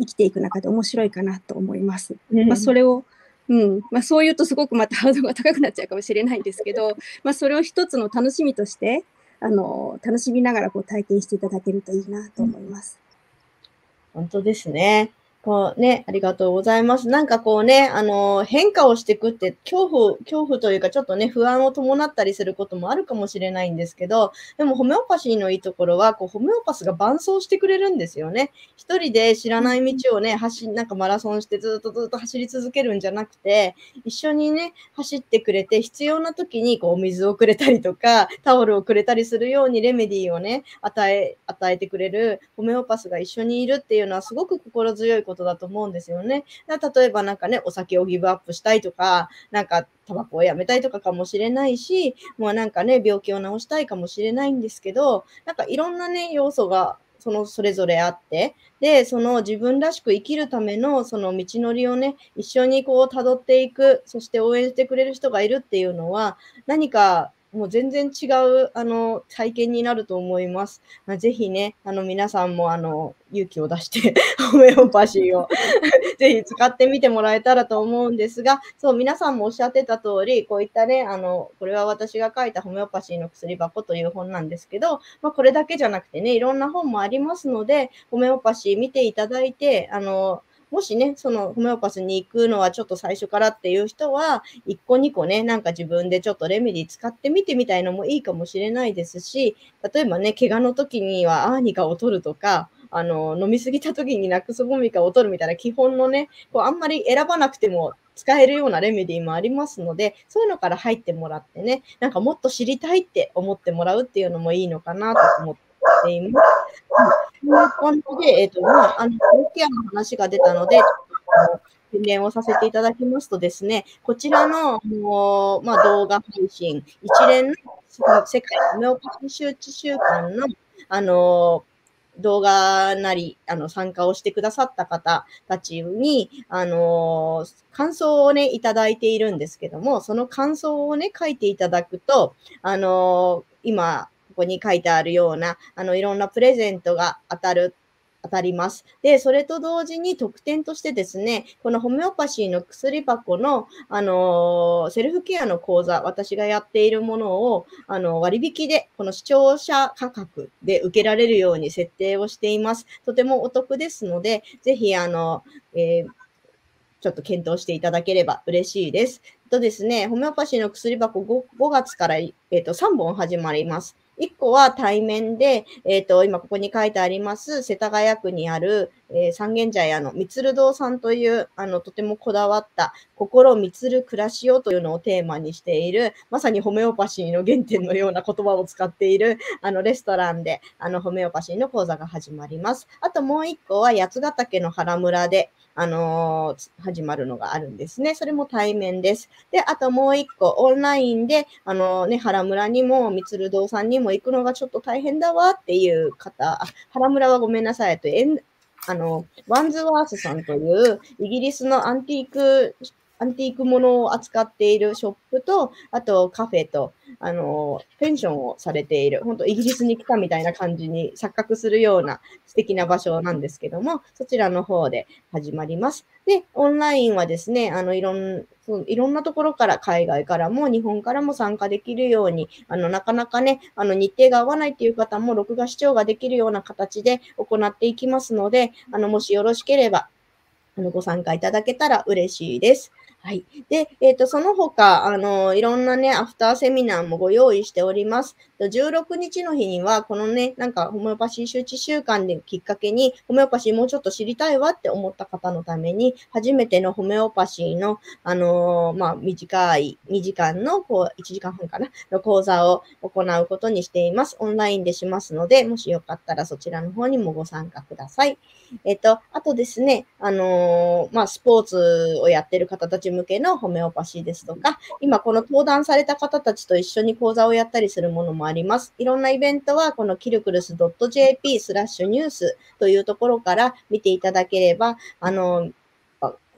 S4: 生きていく中で面白いかなと思います。
S1: うん
S4: まあ、それを、うんまあ、そう言うとすごくまたハードルが高くなっちゃうかもしれないんですけど、まあ、それを一つの楽しみとしてあの楽しみながらこう体験していただけるといいなと思います。
S1: 本当ですね。こうね、ありがとうございます。なんかこうね、あの、変化をしていくって恐怖、恐怖というかちょっとね、不安を伴ったりすることもあるかもしれないんですけど、でもホメオパシーのいいところは、こうホメオパスが伴走してくれるんですよね。一人で知らない道をね、走、なんかマラソンしてずっとずっと走り続けるんじゃなくて、一緒にね、走ってくれて、必要な時にこうお水をくれたりとか、タオルをくれたりするようにレメディーをね、与え、与えてくれるホメオパスが一緒にいるっていうのはすごく心強いことだと思うんですよね。例えばなんかね、お酒をギブアップしたいとか、なんかタバコをやめたいとかかもしれないし、もうなんかね、病気を治したいかもしれないんですけど、なんかいろんなね、要素がそのそれぞれあって、で、その自分らしく生きるためのその道のりをね、一緒にこう辿っていく、そして応援してくれる人がいるっていうのは、何かもう全然違う、あの、体験になると思います。まあ、ぜひね、あの、皆さんも、あの、勇気を出してホメオパシーをぜひ使ってみてもらえたらと思うんですが、そう、皆さんもおっしゃってた通り、こういったね、あの、これは私が書いたホメオパシーの薬箱という本なんですけど、まあ、これだけじゃなくてね、いろんな本もありますので、ホメオパシー見ていただいて、あの、もしね、そのホメオパスに行くのはちょっと最初からっていう人は、いっこにこね、なんか自分でちょっとレメディ使ってみてみたいのもいいかもしれないですし、例えばね、怪我の時にはアーニカを取るとか、あの、飲みすぎた時にナクスボミカを取るみたいな基本のね、こうあんまり選ばなくても使えるようなレメディもありますので、そういうのから入ってもらってね、なんかもっと知りたいって思ってもらうっていうのもいいのかなと思っています。という感じで、えっと、まあ、あの、ヘルスケアの話が出たので、ちょっとあの宣伝をさせていただきますとですね、こちらの、あのまあ、動画配信、一連の世界ホメオパシー周知週間の、あの動画なり、あの、参加をしてくださった方たちに、あの感想をね、いただいているんですけども、その感想をね、書いていただくと、あの今、ここに書いてあるような、あの、いろんなプレゼントが当たる、当たります。で、それと同時に特典としてですね、このホメオパシーの薬箱の、あのセルフケアの講座、私がやっているものを、あの、割引で、この視聴者価格で受けられるように設定をしています。とてもお得ですので、ぜひ、あの、えーちょっと検討していただければ嬉しいです。とですね、ホメオパシーの薬箱 5, ごがつから、えー、とさんぼん始まります。いっこは対面で、えっ、ー、と、今ここに書いてあります、世田谷区にある、えー、三軒茶屋のみつる堂さんという、あの、とてもこだわった、心みつる暮らしをというのをテーマにしている、まさにホメオパシーの原点のような言葉を使っている、あの、レストランで、あの、ホメオパシーの講座が始まります。あともういっこは、八ヶ岳の原村で、あのー、始まるのがあるんですね。それも対面です。で、あともう一個、オンラインで、あのー、ね、原村にも、みつる堂さんにも行くのがちょっと大変だわっていう方、あ、原村はごめんなさい。と、えんあの、ワンズワースさんという、イギリスのアンティーク、アンティークものを扱っているショップと、あとカフェと、あの、ペンションをされている、本当イギリスに来たみたいな感じに錯覚するような素敵な場所なんですけども、そちらの方で始まります。で、オンラインはですね、あの、いろん、いろんなところから、海外からも日本からも参加できるように、あの、なかなかね、あの、日程が合わないっていう方も録画視聴ができるような形で行っていきますので、あの、もしよろしければ、あの、ご参加いただけたら嬉しいです。はい。で、えっ、ー、と、その他、あの、いろんなね、アフターセミナーもご用意しております。じゅうろくにちの日には、このね、なんか、ホメオパシー周知週間できっかけに、ホメオパシーもうちょっと知りたいわって思った方のために、初めてのホメオパシーの、あのー、まあ、短い、にじかんの、こう、いちじかんはんかな、の講座を行うことにしています。オンラインでしますので、もしよかったらそちらの方にもご参加ください。えっ、ー、と、あとですね、あのー、まあ、スポーツをやってる方たち向けのホメオパシーですとか、今この登壇された方たちと一緒に講座をやったりするものもあります。いろんなイベントはこのキルクルス .jp スラッシュニュースというところから見ていただければ、あの、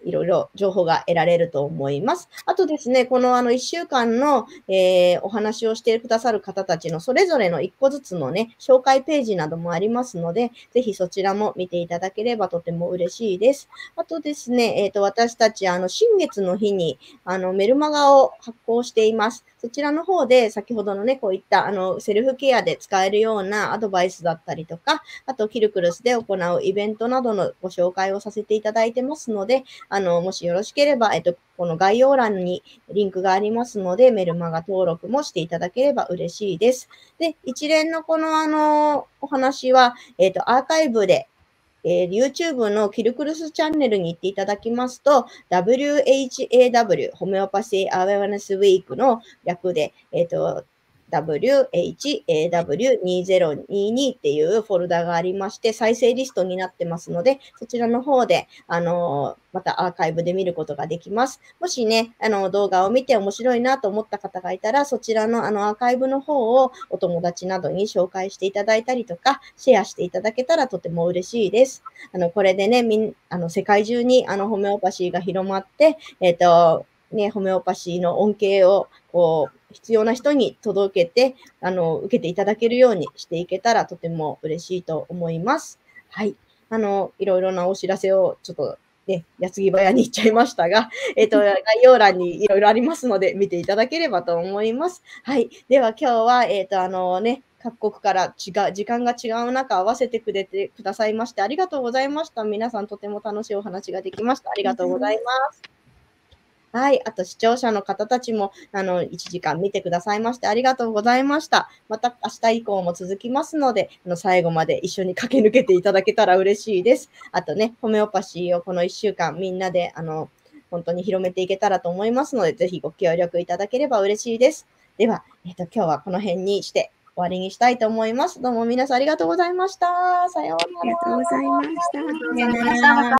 S1: いろいろ情報が得られると思います。あとですね、このあのいっしゅうかんの、えー、お話をしてくださる方たちのそれぞれのいっこずつのね、紹介ページなどもありますので、ぜひそちらも見ていただければとても嬉しいです。あとですね、えっと、私たち、あの、新月の日に、あの、メルマガを発行しています。そちらの方で、先ほどのね、こういった、あの、セルフケアで使えるようなアドバイスだったりとか、あと、キルクルスで行うイベントなどのご紹介をさせていただいてますので、あの、もしよろしければ、えっと、この概要欄にリンクがありますので、メルマガ登録もしていただければ嬉しいです。で、一連のこの、あの、お話は、えっと、アーカイブで、えー、YouTube のキルクルスチャンネルに行っていただきますと、ダブリューエイチエーダブリュー、ホメオパシーアウェアネスウィークの略で、えっと、ダブリューエイチエーダブリューにせんにじゅうに っていうフォルダがありまして、再生リストになってますので、そちらの方で、あのー、またアーカイブで見ることができます。もしね、あの、動画を見て面白いなと思った方がいたら、そちらのあのアーカイブの方をお友達などに紹介していただいたりとか、シェアしていただけたらとても嬉しいです。あの、これでね、みん、あの、世界中にあの、ホメオパシーが広まって、えっと、ね、ホメオパシーの恩恵を、こう、必要な人に届けて、あの、受けていただけるようにしていけたらとても嬉しいと思います。はい。あの、いろいろなお知らせをちょっとね、矢継ぎ早に言っちゃいましたが、えっと、概要欄にいろいろありますので、見ていただければと思います。はい。では今日は、えっと、あのね、各国から違う、時間が違う中、合わせてくれてくださいまして、ありがとうございました。皆さんとても楽しいお話ができました。ありがとうございます。はい。あと、視聴者の方たちも、あの、いちじかん見てくださいまして、ありがとうございました。また明日以降も続きますので、あの、最後まで一緒に駆け抜けていただけたら嬉しいです。あとね、ホメオパシーをこのいっしゅうかんみんなで、あの、本当に広めていけたらと思いますので、ぜひご協力いただければ嬉しいです。では、えっと、今日はこの辺にして終わりにしたいと思います。どうも皆さんありがとうございました。さようなら。
S4: ありがとうございました。
S5: ありがとうございました。